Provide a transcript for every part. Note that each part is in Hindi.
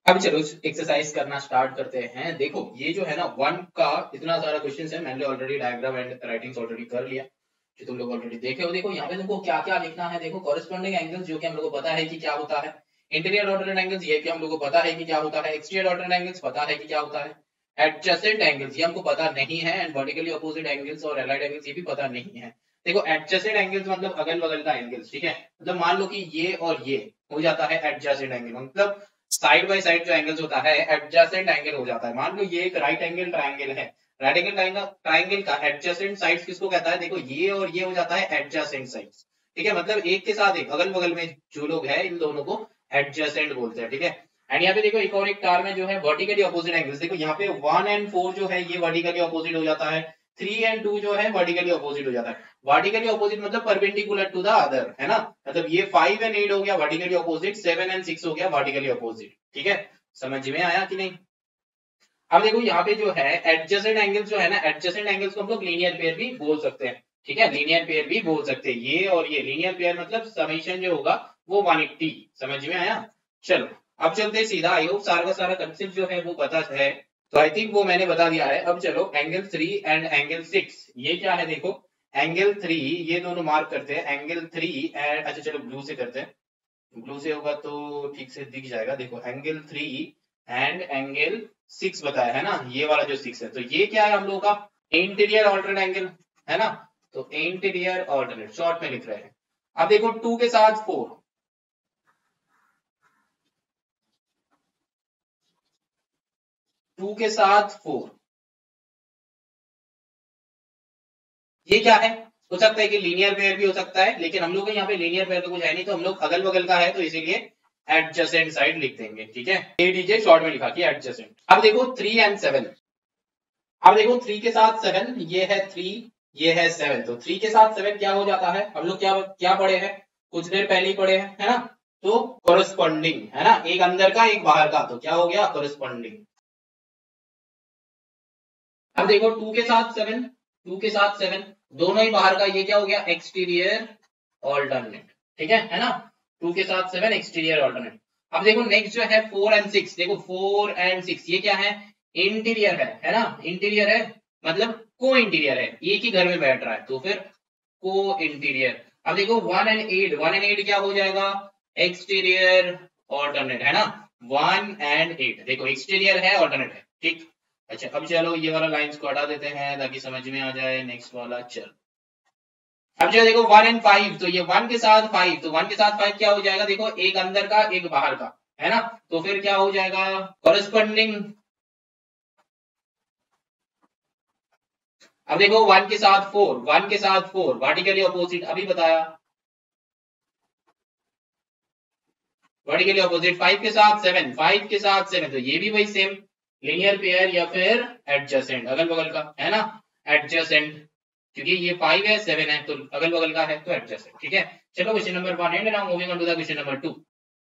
अब चलो एक्सरसाइज करना स्टार्ट करते हैं। देखो ये जो है ना वन का इतना सारा क्वेश्चन है, मैंने already diagram and writings already कर लिया, जो तुम लोग ऑलरेडी देखे हो। देखो यहाँ पे तुमको क्या क्या लिखना है। देखो कॉरेस्पॉन्डिंग एंगल्स जो कि हम लोग को पता है कि क्या होता है, इंटीरियर ऑल्टरनेट एंगल्स ये कि हम लोग को पता है कि क्या होता है, एक्सटीरियर ऑल्टरनेट एंगल्स पता है कि क्या होता है, एडजेसेंट एंगल्स ये हमको पता नहीं है, एंड वर्टिकली अपोजिट एंगल्स और एलाइड एंगल्स ये भी पता नहीं है। देखो एडजेसेंट एंगल्स मतलब अगल बगल का एंगल्स, ठीक है। मतलब मान लो कि ये और ये हो जाता है एडजेसेंट एंगल, मतलब साइड बाय साइड जो एंगल्स होता है एडजेसेंट एंगल हो जाता है। मान लो ये एक राइट एंगल ट्रायंगल है, राइट एंगल ट्रायंगल का एडजेसेंट साइड्स किसको कहता है? देखो ये और ये हो जाता है एडजेसेंट साइड्स, ठीक है। मतलब एक के साथ एक अगल बगल में जो लोग हैं इन दोनों को एडजेसेंट बोलते हैं, ठीक है। एंड यहाँ पे देखो एक और एक टार्म है जो है वर्टिकली अपोजिट एंगल्स। देखो यहाँ पे 1 एंड 4 जो है ये वर्टिकली अपोजिट हो जाता है, 3 एंड 2 जो है वर्टिकली अपोजिट हो जाता है। वर्टिकली अपोजिट मतलब परपेंडिकुलर टू द अदर, है ना। मतलब ये 5 एंड 8 हो गया वर्टिकली अपोजिट, 7 एंड 6 हो गया वर्टिकली अपोजिट, ठीक है। समझ में आया कि नहीं? अब देखो यहाँ पे जो है एडजेसेंट एंगल्स जो है ना, एडजेसेंट एंगल्स को हम लोग लीनियर पेयर भी बोल सकते हैं, ठीक है। लीनियर पेयर भी बोल सकते हैं, ये और ये लीनियर पेयर मतलब समेशन जो होगा वो 180। समझ में आया? चलो अब चलते हैं सीधा। आई होप सारा का सारा कंसेप्ट जो है वो पता है, तो आई थिंक वो मैंने बता दिया है। अब चलो एंगल 3 एंड एंगल 6 ये क्या है? देखो एंगल 3 ये दोनों मार्क करते हैं, एंगल 3 एंड अच्छा चलो ब्लू से करते हैं, ब्लू से होगा तो ठीक से दिख जाएगा। देखो एंगल 3 एंड एंगल 6 बताया है ना, ये वाला जो 6 है, तो ये क्या है हम लोग का इंटीरियर ऑल्टरनेट एंगल, है ना। तो इंटीरियर ऑल्टरनेट शॉर्ट में लिख रहे हैं। अब देखो 2 के साथ 4, 2 के साथ 4 ये क्या है? हो सकता है कि लीनियर पेयर भी हो सकता है, लेकिन हम लोग के यहाँ पे लीनियर पेयर तो कुछ है नहीं, तो हम लोग अगल बगल का है तो इसीलिए एडजेसेंट साइड लिख देंगे, ठीक है। ए डीजे शॉर्ट में लिखा कि एडजेसेंट। अब देखो 3 एंड 7, अब देखो 3 के साथ 7, ये है 3 ये है 7, तो 3 के साथ 7 क्या हो जाता है? हम लोग क्या क्या पढ़े हैं, कुछ देर पहले ही पढ़े हैं, है ना। तो कोरस्पॉन्डिंग है ना, एक अंदर का एक बाहर का, तो क्या हो गया? कोरस्पॉन्डिंग। अब देखो 2 के साथ 7, 2 के साथ 7 दोनों ही बाहर का, ये क्या हो गया? एक्सटीरियर ऑल्टरनेट, ठीक है ना। 2 के साथ 7 एक्सटीरियर ऑल्टरनेट। अब देखो नेक्स्ट जो है 4 एंड 6, देखो 4 एंड 6 ये क्या है? इंटीरियर है ना। इंटीरियर है मतलब को इंटीरियर है, एक ही घर में बैठ रहा है, तो फिर को इंटीरियर। अब देखो 1 एंड 8, 1 एंड 8 क्या हो जाएगा? एक्सटीरियर ऑल्टरनेट, है ना। 1 एंड 8 देखो एक्सटीरियर है ऑल्टरनेट है, ठीक। अच्छा अब चलो ये वाला लाइंस को हटा देते हैं ताकि समझ में आ जाए। नेक्स्ट वाला चल, अब जो देखो 1 एंड 5, तो ये 1 के साथ 5, तो 1 के साथ 5 क्या हो जाएगा? देखो एक अंदर का एक बाहर का, है ना। तो फिर क्या हो जाएगा? कॉरेस्पॉन्डिंग। अब देखो 1 के साथ 4, 1 के साथ 4 वर्टिकली अपोजिट अभी बताया, वर्टिकली अपोजिट। 5 के साथ 7, 5 के साथ 7, तो ये भी वही सेम लीनियर पेयर या फिर एडजेसेंट अगल बगल का, है ना। एडजेसेंट क्योंकि ये 5 है 7 है तो अगल बगल का है तो एडजेसेंट, ठीक है। चलो question number 1 and now moving on to the question number 2।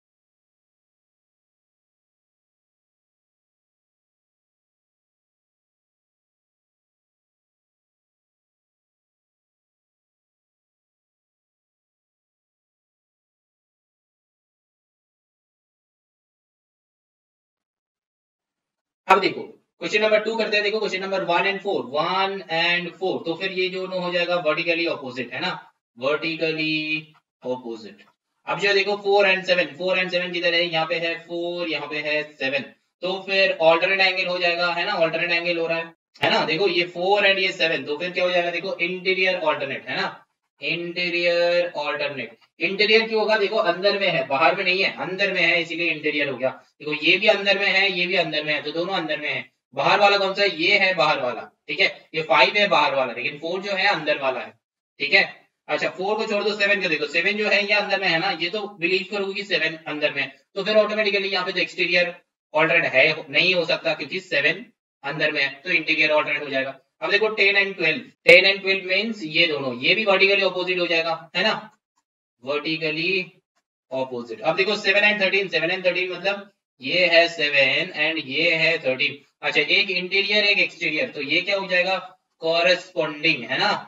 अब देखो क्वेश्चन नंबर 2 करते हैं। देखो क्वेश्चन नंबर 1 एंड 4, 1 एंड 4, तो फिर ये दोनों हो जाएगा वर्टिकली ऑपोजिट, है ना। Vertically opposite. अब जो देखो 4 एंड 7, 4 एंड 7 किधर है? यहाँ पे है 4, यहाँ पे है 7, तो फिर ऑल्टरनेट एंगल हो जाएगा, है ना। ऑल्टरनेट एंगल हो रहा है ना। देखो ये 4 एंड ये 7, तो फिर क्या हो जाएगा? देखो इंटीरियर ऑल्टरनेट, है ना। Interior alternate. इंटीरियर क्यों होगा? देखो अंदर में है बाहर में नहीं है, अंदर में है इसीलिए इंटीरियर हो गया। देखो ये भी अंदर में है ये भी अंदर में है, तो दोनों अंदर में है। बाहर वाला कौन सा है? ये है बाहर वाला, ठीक है। ये 5 है बाहर वाला, लेकिन 4 जो है अंदर वाला है, ठीक है। अच्छा 4 को छोड़ दो, 7 को देखो, 7 जो है ये अंदर में है ना, ये तो बिलीव करोगे कि 7 अंदर में है, तो फिर ऑटोमेटिकली यहाँ पे तो एक्सटीरियर ऑल्टरनेट है नहीं हो सकता क्योंकि 7 अंदर में है, तो इंटीरियर ऑल्टरनेट हो जाएगा। अब देखो 10 एंड 12, 10 एंड 12 मीन्स ये दोनों ये भी वर्टिकली ऑपोजिट हो जाएगा, है ना। Vertically opposite. अब देखो 7 एंड 13, 7 एंड 13 मतलब ये है 7 एंड ये है 13। अच्छा एक इंटीरियर एक एक्सटीरियर, तो ये क्या हो जाएगा? कॉरेस्पॉन्डिंग, है ना।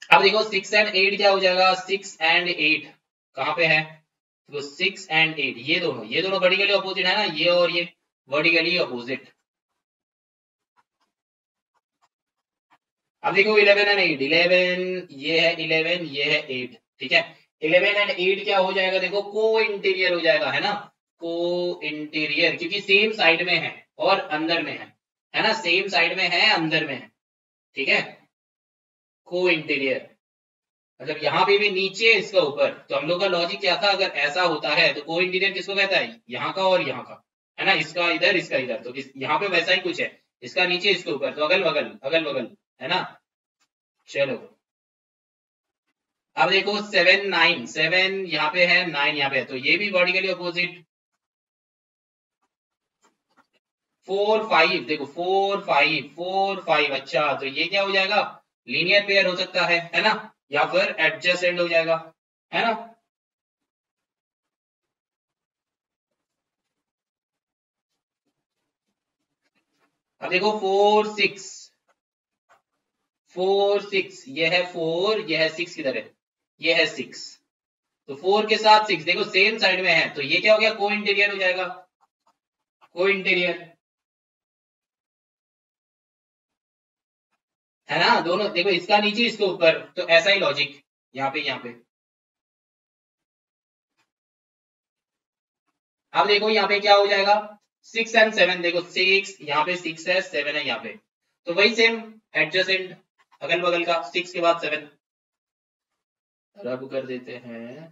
अब देखो 6 एंड 8 क्या हो जाएगा, 6 एंड 8 कहां पे है, तो 6 एंड 8 ये दोनों वर्टिकली अपोजिट है ना, ये और ये वर्टिकली अपोजिट। अब देखो 11 एंड 8, 11 ये है 11 ये है 8, ठीक है। 11 एंड 8 क्या हो जाएगा, देखो को इंटीरियर हो जाएगा, है ना, को इंटीरियर, क्योंकि सेम साइड में है और अंदर में है ना, सेम साइड में है अंदर में है, ठीक है। को इंटीरियर मतलब यहाँ पे भी नीचे इसका ऊपर, तो हम लोग का लॉजिक क्या था, अगर ऐसा होता है तो को इंटीरियर किसको कहता है, यहाँ का और यहाँ का, है ना, इसका इधर, तो यहाँ पे वैसा ही कुछ है, इसका नीचे इसके ऊपर, तो अगल बगल, है ना। चलो अब देखो 7 9, 7 यहाँ पे है 9 यहाँ पे है, तो ये भी वर्टिकली अपोजिट। 4 5 देखो 4 5 4 5, अच्छा तो ये क्या हो जाएगा, लीनियर पेयर हो सकता है ना, या फिर एडजेसेंट हो जाएगा, है ना। अब देखो 4 6 4 6, ये है 4, ये है 6 किधर है, ये है 6, तो 4 के साथ 6 देखो सेम साइड में है, तो ये क्या हो गया, को इंटीरियर हो जाएगा, को इंटीरियर, है ना, दोनों देखो इसका नीचे इसके ऊपर, तो ऐसा ही लॉजिक यहाँ पे। अब देखो यहाँ पे क्या हो जाएगा, 6 एंड 7 देखो 6 यहाँ पे 6 है 7 है यहाँ पे, तो वही सेम एडजेसेंट अगल बगल का, 6 के बाद 7 रब कर देते हैं।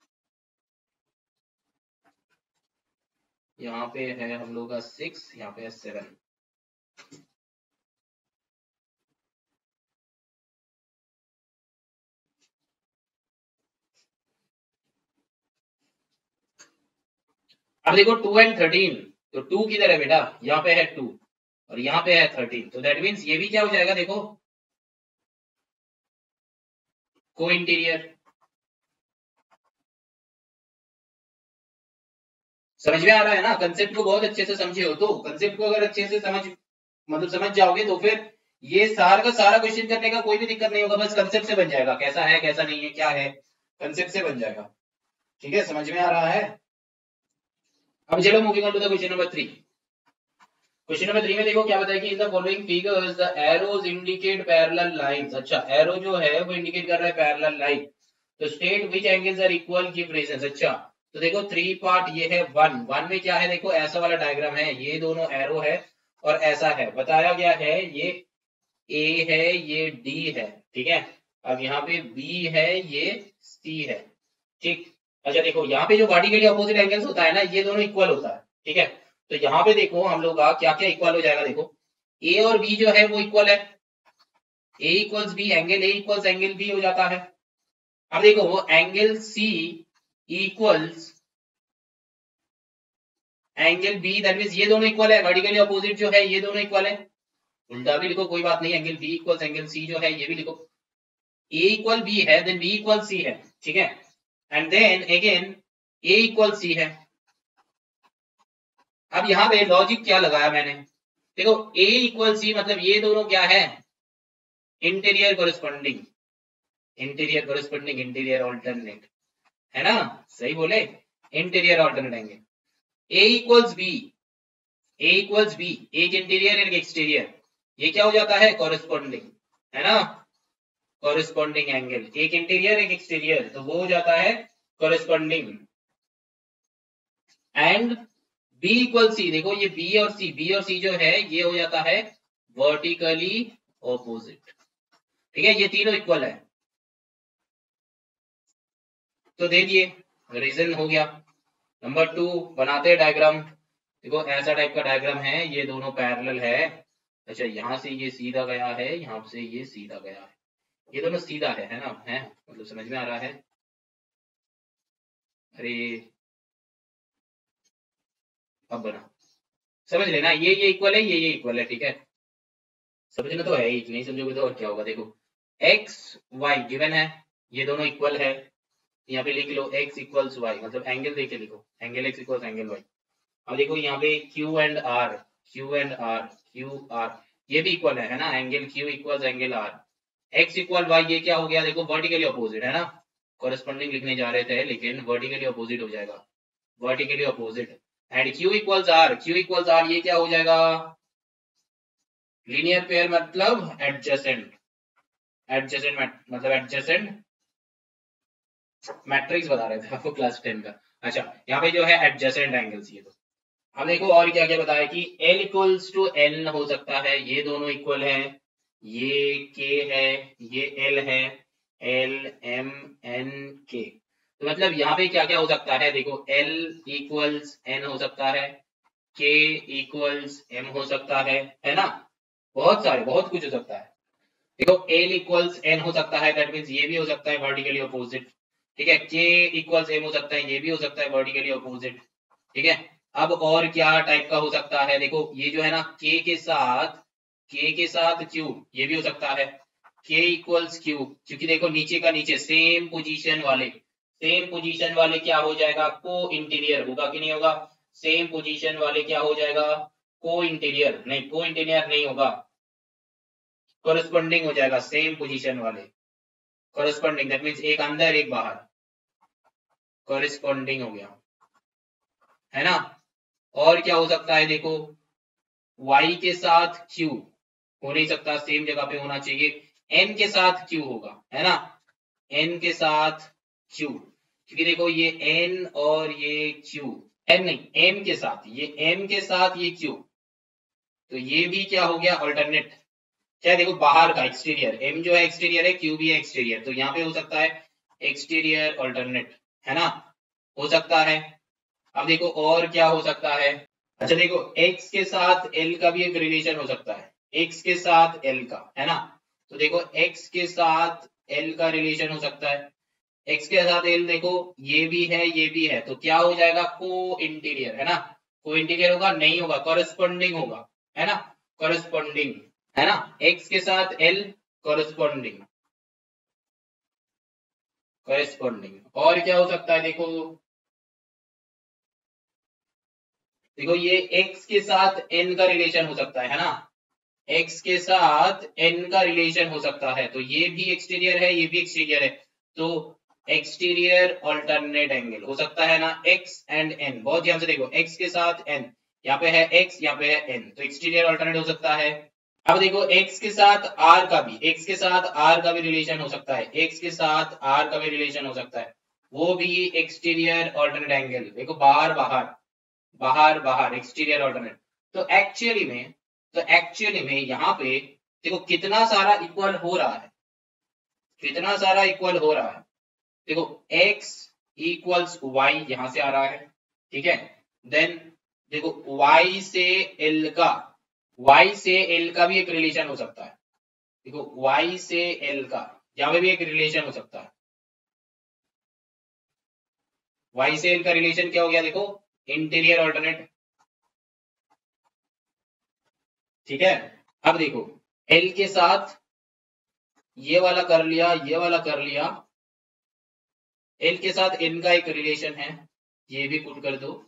यहाँ पे है हम लोग का 6, यहाँ पे है 7। अब देखो 2 एंड 13, तो 2 किधर है बेटा, यहाँ पे है 2 और यहाँ पे है 13, तो दैट मीन्स ये भी क्या हो जाएगा, देखो को इंटीरियर। समझ में आ रहा है ना, कंसेप्ट को बहुत अच्छे से समझे हो, तो कंसेप्ट को अगर अच्छे से समझ जाओगे तो फिर ये सारा का सारा क्वेश्चन करने का कोई भी दिक्कत नहीं होगा, बस कंसेप्ट से बन जाएगा, कैसा है कैसा नहीं है क्या है, कंसेप्ट से बन जाएगा, ठीक है, समझ में आ रहा है। अब चलो moving on to the question number 3। Question number 3 में देखो क्या बताया कि in the following figures the arrows indicate parallel lines, अच्छा एरो जो है वो इंडिकेट कर रहा है पैरेलल लाइन, तो state which angles are equal give reasons, अच्छा तो देखो 3 पार्ट, ये है 1 में क्या है, देखो ऐसा वाला डायग्राम है, ये दोनों एरो है और ऐसा है, बताया गया है ये ए है ये डी है, ठीक है, अब यहाँ पे बी है ये सी है, ठीक। अच्छा देखो यहाँ पे जो वर्टिकली अपोजिट एंगल्स होता है ना, ये दोनों इक्वल होता है, ठीक है, तो यहाँ पे देखो हम लोग का क्या क्या इक्वल हो जाएगा, देखो ए और बी जो है वो इक्वल है, A equals B, angle A equals angle B हो जाता है। अब देखो वो angle C equals angle B, that means ये दोनों इक्वल है, वर्टिकली अपोजिट जो है ये दोनों इक्वल है, उल्टा भी लिखो कोई बात नहीं, angle B equals angle C जो है ये भी लिखो, ए इक्वल बी है देन बी इक्वल सी है, ठीक है, and then again A equal C है। अब यहाँ पे लॉजिक क्या लगाया मैंने, देखो ए इक्वल सी मतलब ये दोनों क्या है, interior corresponding, interior corresponding, interior alternate, है ना, सही बोले, interior alternate angle. A equals B, A equals B, एक इंटीरियर एक एक्सटीरियर, ये क्या हो जाता है कोरिस्पोंडिंग, है ना, कोरिस्पोंडिंग एंगल, एक इंटीरियर एक एक्सटीरियर, तो वो हो जाता है corresponding. And B equal C, देखो ये बी और सी जो है ये हो जाता है वर्टिकली ऑपोजिट, ठीक है, ये तीनों इक्वल है, तो दे दिए, रीजन हो गया। नंबर 2 बनाते हैं डायग्राम, देखो ऐसा टाइप का डायग्राम है, ये दोनों पैरेलल है, अच्छा यहाँ से ये सीधा गया है, यहाँ से ये सीधा गया है, ये दोनों सीधा है ना, है मतलब समझ में आ रहा है, अरे अब बना, समझ लेना, ये इक्वल है, ये इक्वल है, ठीक है, समझना तो है ही, नहीं समझोगे तो और क्या होगा, देखो एक्स वाई गिवन है, ये दोनों इक्वल है, यहाँ पे लिख लो x इक्वल्स वाई, मतलब एंगल देके लिखो, angle x equals angle Y. अब देखो यहाँ पे q and r, q and r, q r, ये भी इक्वल है ना, angle q equals angle r, x equal Y, ये क्या हो गया देखो वर्टिकली अपोजिट है ना, कॉरेस्पॉन्डिंग लिखने जा रहे थे लेकिन वर्टिकली अपोजिट हो जाएगा, vertically opposite. And q equals r, q equals r ये क्या हो जाएगा, लीनियर पेयर मतलब एडजेसेंट, एडजेसेंट मतलब एडजेसेंट मैट्रिक्स बता रहे थे आपको क्लास 10 का। अच्छा यहाँ पे जो है एडजेसेंट एंगल्स, ये तो अब देखो और क्या क्या बताया कि L इक्वल्स टू N हो सकता है, ये दोनों इक्वल है, ये K है, ये L है, L M N K। तो मतलब यहाँ पे क्या क्या हो सकता है देखो, L इक्वल्स N हो सकता है, K इक्वल्स M हो सकता है ना, बहुत सारे बहुत कुछ हो सकता है। देखो L इक्वल्स N हो सकता है, दैट मीन्स ये भी हो सकता है वर्टिकली अपोजिट, ठीक है। K इक्वल्स M हो सकता है, ये भी हो सकता है वर्टिकली अपोजिट, ठीक है। अब और क्या टाइप का हो सकता है देखो, ये जो है ना K के साथ Q, ये भी हो सकता है, K इक्वल्स Q, क्योंकि देखो नीचे का नीचे सेम पोजीशन वाले क्या हो जाएगा, को इंटीरियर होगा कि नहीं होगा, सेम पोजीशन वाले क्या हो जाएगा, को इंटीरियर नहीं होगा, कोरस्पॉन्डिंग हो जाएगा सेम पोजीशन वाले, कोरस्पॉन्डिंग दैट मीन्स एक अंदर एक बाहर, कोरस्पॉन्डिंग हो गया है ना। और क्या हो सकता है देखो, y के साथ q हो नहीं सकता, सेम जगह पे होना चाहिए, n के साथ q होगा है ना, n के साथ q, क्योंकि देखो ये n और ये q, n नहीं m के साथ, ये m के साथ ये q, तो ये भी क्या हो गया अल्टरनेट, क्या देखो बाहर का एक्सटीरियर, m जो है एक्सटीरियर है, q भी है एक्सटीरियर, तो यहाँ पे हो सकता है एक्सटीरियर अल्टरनेट है ना, हो सकता है। अब देखो और क्या हो सकता है, अच्छा देखो x के साथ l का भी एक रिलेशन हो सकता है, x के साथ l का है ना, तो देखो x के साथ l का रिलेशन हो सकता है, x के साथ l देखो ये भी है, तो क्या हो जाएगा को इंटीरियर है ना, को इंटीरियर होगा नहीं होगा, कॉरेस्पॉन्डिंग होगा है ना, कॉरेस्पॉन्डिंग है ना, x के साथ l कॉरेस्पॉन्डिंग, कॉरेस्पॉन्डिंग। और क्या हो सकता है देखो, देखो ये x के साथ n का रिलेशन हो सकता है ना, x के साथ n का रिलेशन हो सकता है, तो ये भी एक्सटीरियर है, ये भी एक्सटीरियर है, तो एक्सटीरियर अल्टरनेट एंगल हो सकता है ना, x एंड n, बहुत ध्यान से देखो x के साथ n, यहाँ पे है x यहाँ पे है n, तो एक्सटीरियर अल्टरनेट हो सकता है। अब देखो x के साथ r का भी, x के साथ r का भी रिलेशन हो सकता है, x के साथ r का भी रिलेशन हो सकता है, वो भी एक्सटीरियर अल्टरनेट एंगल, देखो बाहर बाहर बाहर बाहर एक्सटीरियर अल्टरनेट। तो एक्चुअली में यहाँ पे देखो कितना सारा इक्वल हो रहा है, कितना सारा इक्वल हो रहा है, देखो x इक्वल्स y यहां से आ रहा है, ठीक है, देन देखो y से l का भी एक रिलेशन हो सकता है, देखो y से l का यहाँ पे भी एक रिलेशन हो सकता है, y से l का रिलेशन क्या हो गया देखो, इंटीरियर अल्टरनेट, ठीक है। अब देखो l के साथ ये वाला कर लिया, ये वाला कर लिया, l के साथ n का एक रिलेशन है, ये भी पुट कर दो,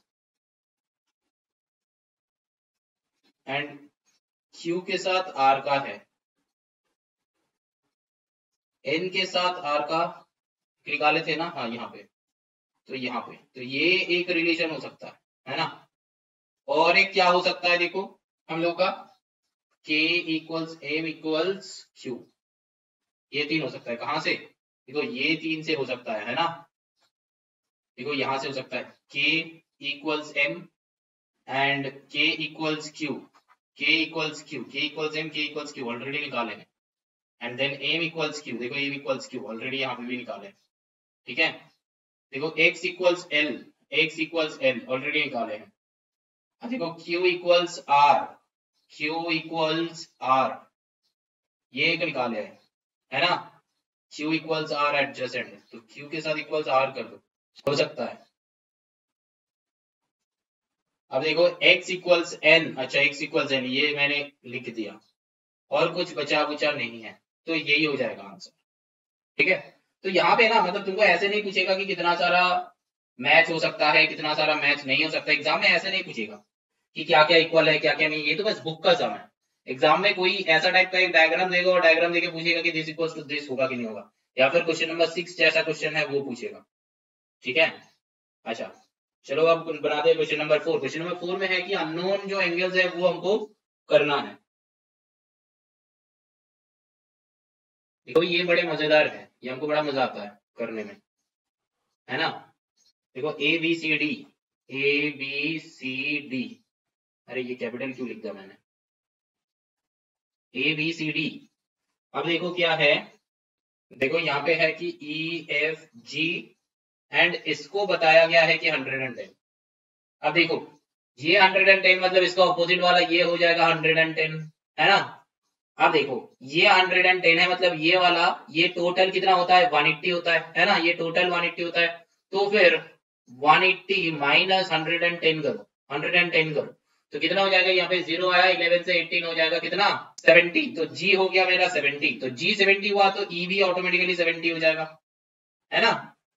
एंड q के साथ r का है, n के साथ r का निकाले थे ना, हाँ यहाँ पे, तो यहाँ पे तो ये एक रिलेशन हो सकता है ना। और एक क्या हो सकता है देखो हम लोग का, k equals m equals q, ये तीन हो सकता है, कहां से देखो ये तीन से हो सकता है ना, देखो यहां से हो सकता है k equals m and k equals q, k equals q, k equals m, k equals q already निकाले हैं, and then m equals q, देखो m इक्वल्स q ऑलरेडी यहाँ पे भी निकाले हैं, ठीक है। देखो x equals l, x equals l already निकाले हैं, देखो q equals r, q equals r ये एक निकाले है ना, q इक्वल्स r एडजेसेंट, तो q के साथ इक्वल्स r कर दो, हो सकता है। अब देखो x इक्वल्स n, अच्छा x इक्वल्स n ये मैंने लिख दिया, और कुछ बचा बुचा नहीं है, तो यही हो जाएगा आंसर, ठीक है। तो यहाँ पे ना मतलब तुमको ऐसे नहीं पूछेगा कि कितना सारा मैच हो सकता है, कितना सारा मैच नहीं हो सकता, एग्जाम में ऐसे नहीं पूछेगा कि क्या क्या इक्वल है क्या क्या नहीं, ये तो बस बुक का सम है, एग्जाम में कोई ऐसा टाइप का एक डायग्राम देगा और डायग्राम देके पूछेगा कि दिस इक्वल्स टू दिस होगा कि नहीं होगा, या फिर क्वेश्चन नंबर 6 जैसा क्वेश्चन है वो पूछेगा। ठीक है, अच्छा चलो अब बनाते हैं क्वेश्चन नंबर 4। क्वेश्चन नंबर 4 में है कि अननोन जो एंगल्स है वो हमको करना है। देखो ये बड़े मजेदार है, ये हमको बड़ा मजा आता है करने में, है ना। देखो A B C D, A B C D, अरे ये कैपिटल क्यों लिख दिया मैंने, ए बी सी डी। अब देखो क्या है, देखो यहाँ पे है कि ई एफ जी एंड इसको बताया गया है कि 110। अब देखो ये 110 मतलब इसका ऑपोजिट वाला ये हो जाएगा 110, है ना। अब देखो ये 110 है मतलब ये वाला, ये टोटल कितना होता है 180 होता है ना, ये टोटल 180 होता है। तो फिर 180 माइनस 110 करो, 110 करो तो कितना हो जाएगा, यहाँ पे 0 आया, 11 से 18 हो जाएगा कितना 70, तो जी हो गया मेरा 70, तो जी 70 हुआ तो ई भी ऑटोमेटिकली 70 हो जाएगा, है ना।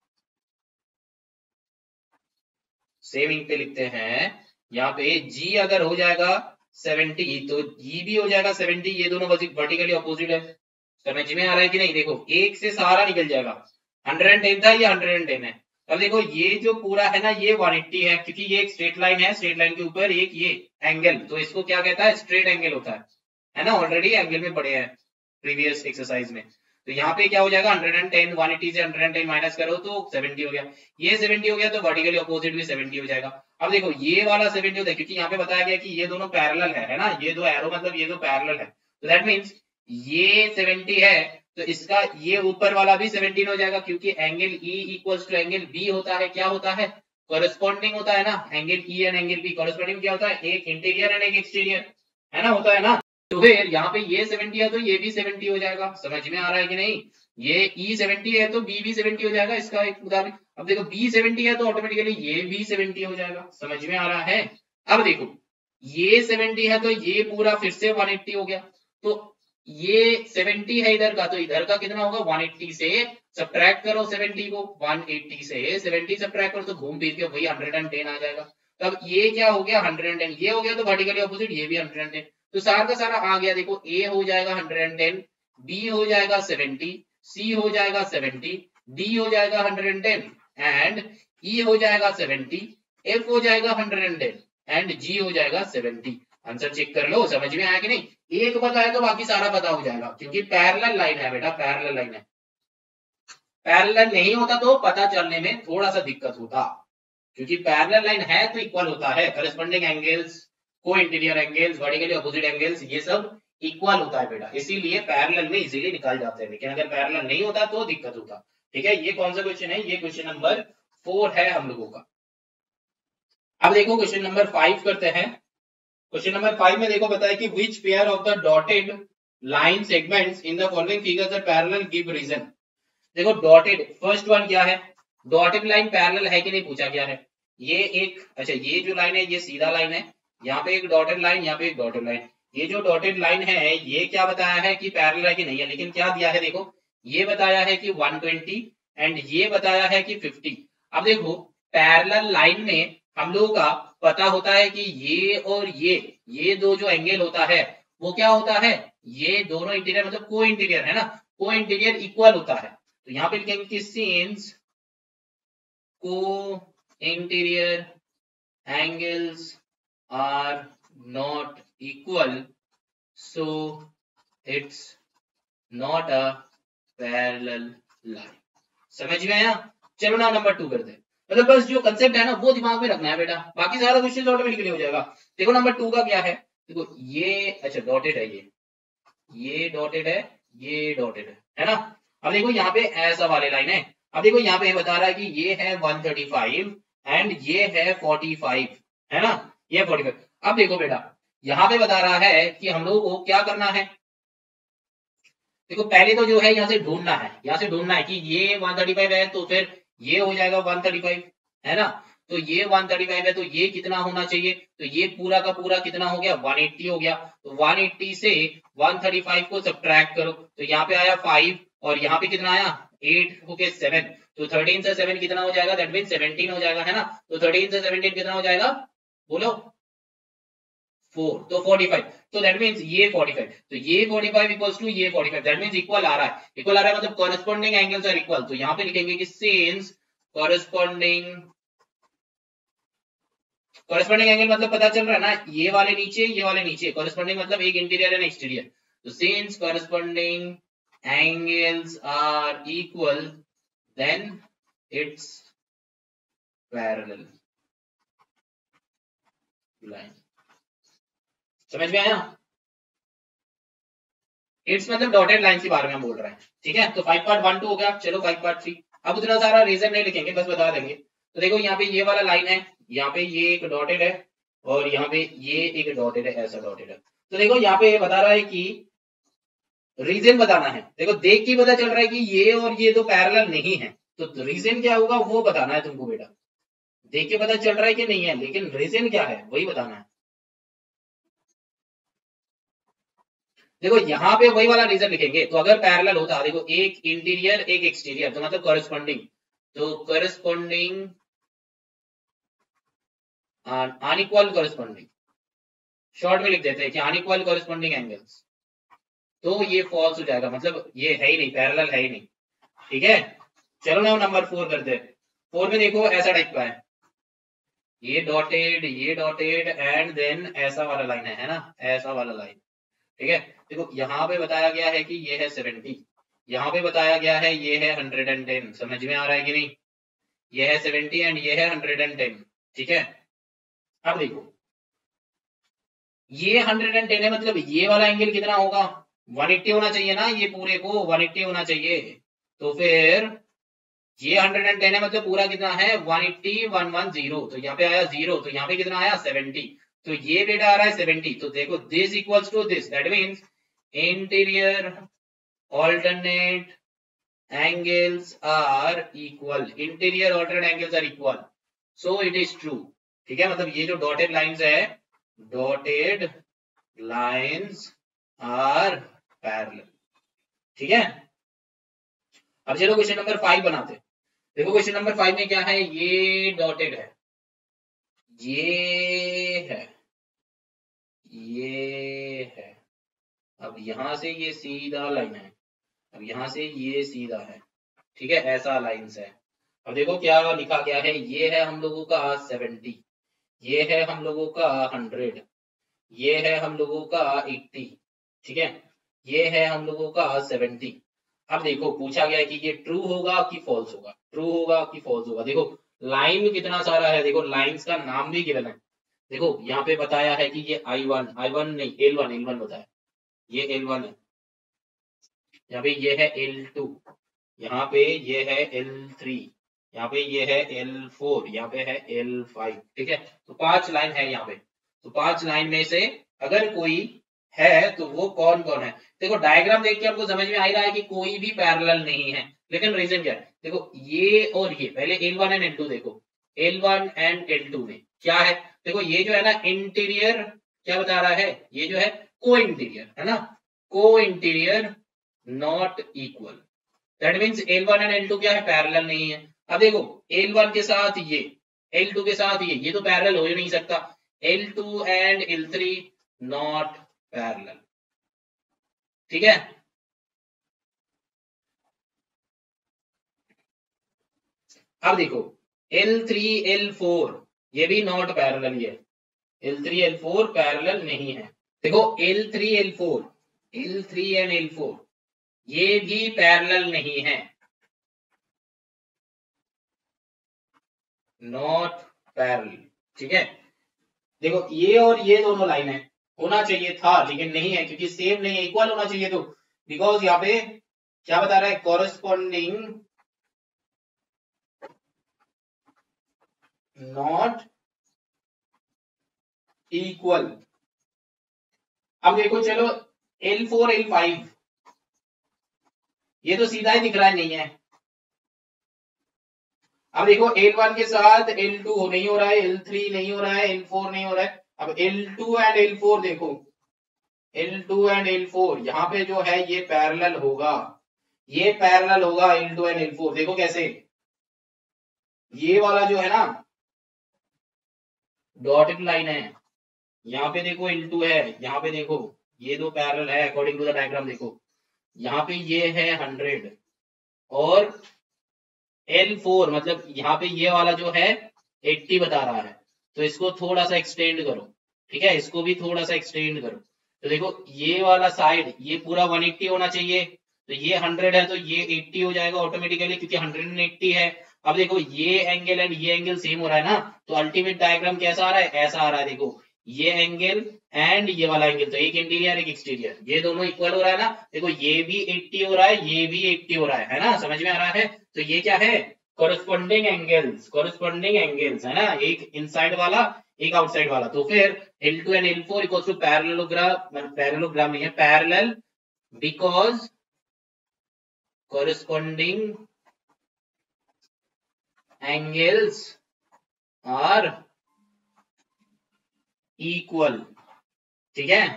सेम इंक पे लिखते हैं, यहाँ पे जी अगर हो जाएगा 70 तो ई भी हो जाएगा 70, ये दोनों वर्टिकली ऑपोजिट है। समझ में आ रहा है कि नहीं, देखो एक से सारा निकल जाएगा, 110 था ये 110 है। अब देखो ये जो पूरा है ना ये 180 है, क्योंकि ये एक स्ट्रेट लाइन है, स्ट्रेट लाइन के ऊपर एक ये एंगल, तो इसको क्या कहता है स्ट्रेट एंगल होता है ना, ऑलरेडी एंगल में पढ़े हैं प्रीवियस एक्सरसाइज में। तो यहाँ पे क्या हो जाएगा 110, 180 से 110 माइनस करो तो 70 हो गया, ये 70 हो गया तो वर्टिकली ऑपोजिट भी 70 हो जाएगा। अब देखो ये वाला 70 होता है क्योंकि यहाँ पे बताया गया कि ये दोनों पैरेलल है ना, ये दो एरो मतलब ये दो पैरेलल है, तो दैट मींस ये 70 है तो इसका ये ऊपर वाला भी 17 हो जाएगा, क्योंकि angle E equals to angle B होता है, क्या होता है कोरिस्पॉन्डिंग होता है ना, angle E and angle B corresponding क्या होता है, एक इंटीरियर एंड एक एक्सटीरियर, है ना, होता है ना। तो फिर यहाँ पे ये 70 है तो ये भी 70 हो जाएगा, समझ में आ रहा है कि नहीं, ये ई 70 है तो बी भी 70 हो जाएगा इसका एक मुताबिक। अब देखो बी 70 है तो ऑटोमेटिकली ये भी 70 हो जाएगा, समझ में आ रहा है। अब देखो ये 70 है तो ये पूरा फिर से 180 हो गया, तो ये 70 है इधर का, तो इधर का कितना होगा 180 से सब्ट्रैक्ट करो 70 को, 180 से 70 सब्ट्रैक्ट करो तो घूम फिर के वही 110 आ जाएगा। तब ये क्या हो गया 110, ये हो गया तो वर्टिकली ऑपोजिट ये भी 110, तो सारा का सारा आ गया। देखो ए हो जाएगा 110, बी हो जाएगा 70, सी हो जाएगा 70, डी हो जाएगा 110 एंड ई हो जाएगा 70, एफ हो जाएगा 110 एंड जी हो जाएगा 70। आंसर चेक कर लो, समझ में आया कि नहीं, एक पता है तो बाकी सारा पता हो जाएगा, क्योंकि पैरेलल लाइन है बेटा, पैरेलल लाइन है। पैरेलल नहीं होता तो पता चलने में थोड़ा सा दिक्कत होता, क्योंकि पैरेलल लाइन है तो इक्वल होता है, corresponding angles, co interior angles, vertically opposite angles, ये सब इक्वल होता है बेटा, इसीलिए पैरेलल में इजीली निकाल जाते हैं, लेकिन अगर पैरेलल नहीं होता तो दिक्कत होता। ठीक है, ये कौन सा क्वेश्चन है, ये क्वेश्चन नंबर 4 है हम लोगों का। अब देखो क्वेश्चन नंबर 5 करते हैं। क्वेश्चन नंबर 5 में देखो बताया कि which pair of the dotted line segments in the following figures are parallel, give reason। देखो डॉटेड फर्स्ट वन क्या है, डॉटेड लाइन पैरेलल है कि नहीं पूछा गया है, ये एक, अच्छा ये जो लाइन है ये सीधा लाइन है, यहाँ पे एक डॉटेड लाइन, यहाँ पे एक डॉटेड लाइन, ये जो डॉटेड लाइन है ये क्या बताया है कि पैरेलल है कि नहीं है, लेकिन क्या दिया है देखो, ये बताया है कि 120 एंड ये बताया है कि 50। अब देखो पैरेलल लाइन में हम लोगों का पता होता है कि ये और ये दो जो एंगल होता है वो क्या होता है, ये दोनों इंटीरियर मतलब को इंटीरियर है ना, को इंटीरियर इक्वल होता है, तो यहाँ पे लिखेंगे कि since co interior angles are not equal so it's not a parallel line. समझ में आया, चलो ना नंबर 2 करते हैं, मतलब बस जो कंसेप्ट है ना वो दिमाग में रखना है बेटा, बाकी सारा क्वेश्चन ऑटोमेटिकली हो जाएगा। देखो नंबर 2 का क्या है, देखो ये अच्छा डॉटेड है, ये डॉटेड है, ये डॉटेड है ना। अब देखो यहाँ पे ऐसा वाले लाइन है, अब देखो यहाँ पे बता रहा है कि ये है 135 एंड ये है 45, है ना, ये 45। अब देखो बेटा यहाँ पे बता रहा है कि हम लोगों को क्या करना है, देखो पहले तो जो है यहाँ से ढूंढना है, यहाँ से ढूंढना है कि ये 135 है तो फिर ये हो जाएगा 135, है ना, तो ये 135 है तो ये कितना होना चाहिए, तो ये पूरा का पूरा कितना हो गया 180 हो गया, तो 180 से 135 को सब्ट्रैक्ट करो तो यहाँ पे आया 5 और यहाँ पे कितना आया 8 होके 7, तो 13 से 7 कितना हो जाएगा, दैट मीन 17 हो जाएगा, है ना, तो 13 से 17 कितना हो जाएगा बोलो 4 तो 45, तो दैट मींस ये 45, तो ये 45 इक्वल्स टू ये 45, दैट मींस इक्वल आ रहा है, इक्वल आ रहा है मतलब कॉरेस्पॉन्डिंग एंगल्स आर इक्वल, तो यहाँ पे लिखेंगे कि सिंस कॉरेस्पॉन्डिंग, कॉरेस्पॉन्डिंग एंगल मतलब पता चल रहा है ना, ये वाले नीचे, कॉरेस्पॉन्डिंग मतलब एक इंटीरियर एंड एक्सटीरियर, तो since corresponding angles are equal then it's parallel line. समझ में आया? इट्स मतलब डॉटेड लाइन के बारे में हम बोल रहे हैं, ठीक है। तो 5.12 हो गया, चलो 5.3, अब उतना सारा रीजन नहीं लिखेंगे, बस बता देंगे। तो देखो यहाँ पे ये वाला लाइन है, यहाँ पे ये एक डॉटेड है, और यहाँ पे ये एक डॉटेड है, ऐसा डॉटेड है। तो देखो यहाँ पे बता रहा है कि रीजन बताना है, देखो देख के पता चल रहा है कि ये और ये तो पैरेलल नहीं है, तो रीजन क्या होगा वो बताना है तुमको बेटा, देख के पता चल रहा है कि नहीं है, लेकिन रीजन क्या है वही बताना है। देखो यहाँ पे वही वाला रीजन लिखेंगे, तो अगर पैरेलल होता, देखो एक इंटीरियर एक एक्सटीरियर, तो मतलब कॉरेस्पॉन्डिंग, तो कॉरेस्पॉन्डिंग अनइक्वल कॉरेस्पॉन्डिंग, शॉर्ट में लिख देते हैं कि अनइक्वल कॉरेस्पॉन्डिंग एंगल्स, तो ये फॉल्स हो जाएगा, मतलब ये है ही नहीं, पैरेलल है ही नहीं, ठीक है। चलो ना नंबर 4 करते हैं। 4 में देखो ऐसा टाइप का है, ये डॉटेड एंड देन ऐसा वाला लाइन है ना, ऐसा वाला लाइन, ठीक है। देखो यहाँ पे बताया गया है कि ये है 70, यहाँ पे बताया गया है ये है 110, समझ में आ रहा है कि नहीं, ये है 70 एंड ये है 110, ठीक है। अब देखो ये 110 है, मतलब ये वाला एंगल कितना होगा, 180 होना चाहिए ना, ये पूरे को 180 होना चाहिए, तो फिर ये 110 है, मतलब पूरा कितना है 180, 110, तो यहाँ पे आया 0, तो यहाँ पे कितना आया 70, तो ये बेटा आ रहा है 70, तो देखो this equals to this, that means interior alternate angles are equal, interior alternate angles are equal, so it is true, ठीक है। मतलब ये जो डॉटेड लाइंस है, डॉटेड लाइंस आर पैरेलल, ठीक है। अब चलो क्वेश्चन नंबर 5 बनाते हैं। देखो क्वेश्चन नंबर 5 में क्या है, ये डॉटेड है, ये है, ये है, अब यहां से ये सीधा लाइन है, अब यहां से ये सीधा है, ठीक है, ऐसा लाइंस है। अब देखो क्या लिखा गया है, ये है हम लोगों का 70, ये है हम लोगों का 100, ये है हम लोगों का 80, ठीक है, ये है हम लोगों का 70। अब देखो पूछा गया है कि ये ट्रू होगा कि फॉल्स होगा, ट्रू होगा कि फॉल्स होगा। देखो लाइन कितना सारा है, देखो लाइंस का नाम भी गिवन है, देखो यहाँ पे बताया है कि ये I1 नहीं L1 बताया, ये L1 है, यहाँ पे ये है L2, यहाँ पे ये है L3, यहाँ पे ये है L4, यहाँ पे है L5, ठीक है। तो 5 लाइन है यहाँ पे, तो 5 लाइन में से अगर कोई है तो वो कौन कौन है। देखो डायग्राम देख के आपको समझ में आ ही रहा है कि कोई भी पैरेलल नहीं है, लेकिन रीजन क्या है, देखो ये और ये, पहले L1 एंड L2 देखो, L1 एंड L2 में क्या है, देखो ये जो है ना इंटीरियर, क्या बता रहा है, ये जो है को इंटीरियर है ना, co interior not equal, that means L1 and L2 क्या है, पैरेलल नहीं है। अब देखो L1 के साथ ये, L2 के साथ ये तो पैरेलल हो ही नहीं सकता, L2 and L3 not parallel, ठीक है। अब देखो L3 L4 ये भी नॉट पैरेलल ही है, L3 L4 पैरेलल नहीं है। देखो L3 L4, L3 and L4 ये भी पैरेलल नहीं है, नॉट पैरेलल, ठीक है। देखो ये और ये दोनों लाइन है, होना चाहिए था लेकिन नहीं है, क्योंकि सेम नहीं है, इक्वल होना चाहिए, तो बिकॉज यहाँ पे क्या बता रहा है, कॉरेस्पॉन्डिंग नॉट इक्वल। अब देखो चलो L4 L5 ये तो सीधा ही दिख रहा है, नहीं है। अब देखो L1 के साथ L2 नहीं हो रहा है, L3 नहीं हो रहा है, L4 नहीं हो रहा है, अब L2 एंड L4 देखो, L2 एंड L4 यहाँ पे जो है ये पैरेलल होगा, ये पैरेलल होगा L2 एंड L4, देखो कैसे, ये वाला जो है ना डॉटेड लाइन है, यहाँ पे देखो L2 है, यहाँ पे देखो ये दो पैरेलल है अकॉर्डिंग टू द डायग्राम। देखो यहाँ पे ये है 100 और L4 मतलब यहाँ पे ये वाला जो है 80 बता रहा है, तो इसको थोड़ा सा एक्सटेंड करो, ठीक है, इसको भी थोड़ा सा एक्सटेंड करो। तो देखो ये वाला साइड ये पूरा 180 होना चाहिए, तो ये 100 है तो ये 80 हो जाएगा ऑटोमेटिकली क्योंकि 180 है। अब देखो ये एंगल एंड ये एंगल सेम हो रहा है ना, तो अल्टीमेट डायग्राम कैसा आ रहा है, ऐसा आ रहा है। देखो ये एंगल एंड ये वाला एंगल, तो एक इंटीरियर एक एक्सटीरियर, ये दोनों इक्वल हो रहा है ना। देखो ये भी 80 हो रहा है, ये भी 80 हो रहा है ना, समझ में आ रहा है। तो ये क्या है, कॉरेस्पॉन्डिंग एंगल्स है ना, एक इनसाइड वाला एक आउटसाइड वाला। तो फिर L2 and L4 equals to parallelogram नहीं है, parallel, because corresponding angles are equal, ठीक है।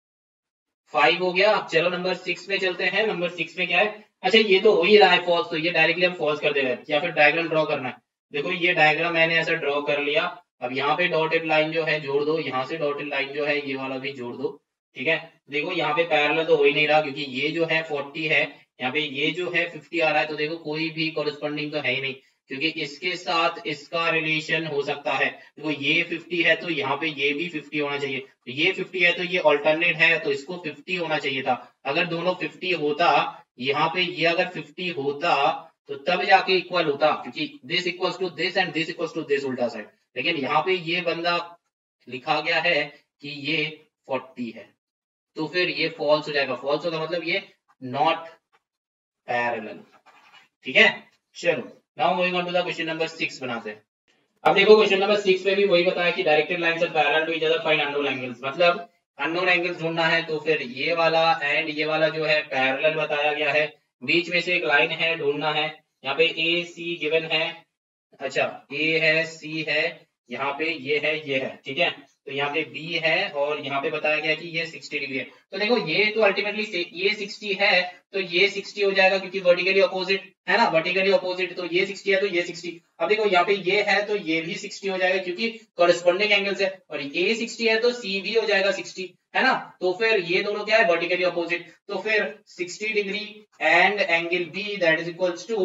5 हो गया। अब चलो नंबर 6 पे चलते हैं। नंबर 6 में क्या है, अच्छा ये तो हो ही रहा है फॉल्स, तो ये डायरेक्टली हम फॉल्स कर दे रहे हैं, या फिर डायग्राम ड्रॉ करना है। देखो ये डायग्राम मैंने ऐसा ड्रॉ कर लिया। अब यहाँ पे डॉटेड लाइन जो है जोड़ दो, यहाँ से डॉटेड लाइन जो है ये वाला भी जोड़ दो, ठीक है। देखो यहाँ पे पैरेलल तो हो ही नहीं रहा क्योंकि ये जो है 40 है, यहाँ पे ये जो है 50 आ रहा है, तो देखो कोई भी कॉरेस्पॉन्डिंग तो है ही नहीं, क्योंकि इसके साथ इसका रिलेशन हो सकता है। देखो ये 50 है तो यहाँ पे ये भी 50 होना चाहिए, तो ये 50 है तो ये ऑल्टरनेट है, तो इसको 50 होना चाहिए था। अगर दोनों 50 होता, यहाँ पे ये अगर 50 होता तो तब जाके इक्वल होता, क्योंकि this equals to this and this equals to this उल्टा साइड। लेकिन यहाँ पे ये बंदा लिखा गया है कि ये 40 है, तो फिर ये फॉल्स हो जाएगा। फॉल्स होगा मतलब ये नॉट पैरेलल, ठीक है। चलो now moving on to the question number 6 बनाते हैं। अब देखो क्वेश्चन नंबर 6 में भी वही बताया कि directed lines are parallel to each other, find unknown angles. मतलब अननोन एंगल्स ढूंढना है, तो फिर ये वाला एंड ये वाला जो है पैरेलल बताया गया है, बीच में से एक लाइन है ढूंढना है। यहाँ पे ए सी गिवन है, अच्छा ए है सी है, यहाँ पे ये है, ठीक है। तो यहाँ पे बी है और यहाँ पे बताया गया कि ये 60 डिग्री है। तो देखो ये तो अल्टीमेटली ये 60 है, तो ये 60 हो जाएगा क्योंकि वर्टिकली अपोजिट है ना, वर्टिकली अपोजिट, तो ये 60 है तो ये 60। अब देखो यहाँ पे ये है तो ये भी 60 हो जाएगा क्योंकि कॉरेस्पॉन्डिंग एंगल्स है, और ए 60 है तो सी भी हो जाएगा 60, है ना। तो फिर ये दोनों क्या है, वर्टिकली अपोजिट, तो फिर 60 degree and angle B that is equals to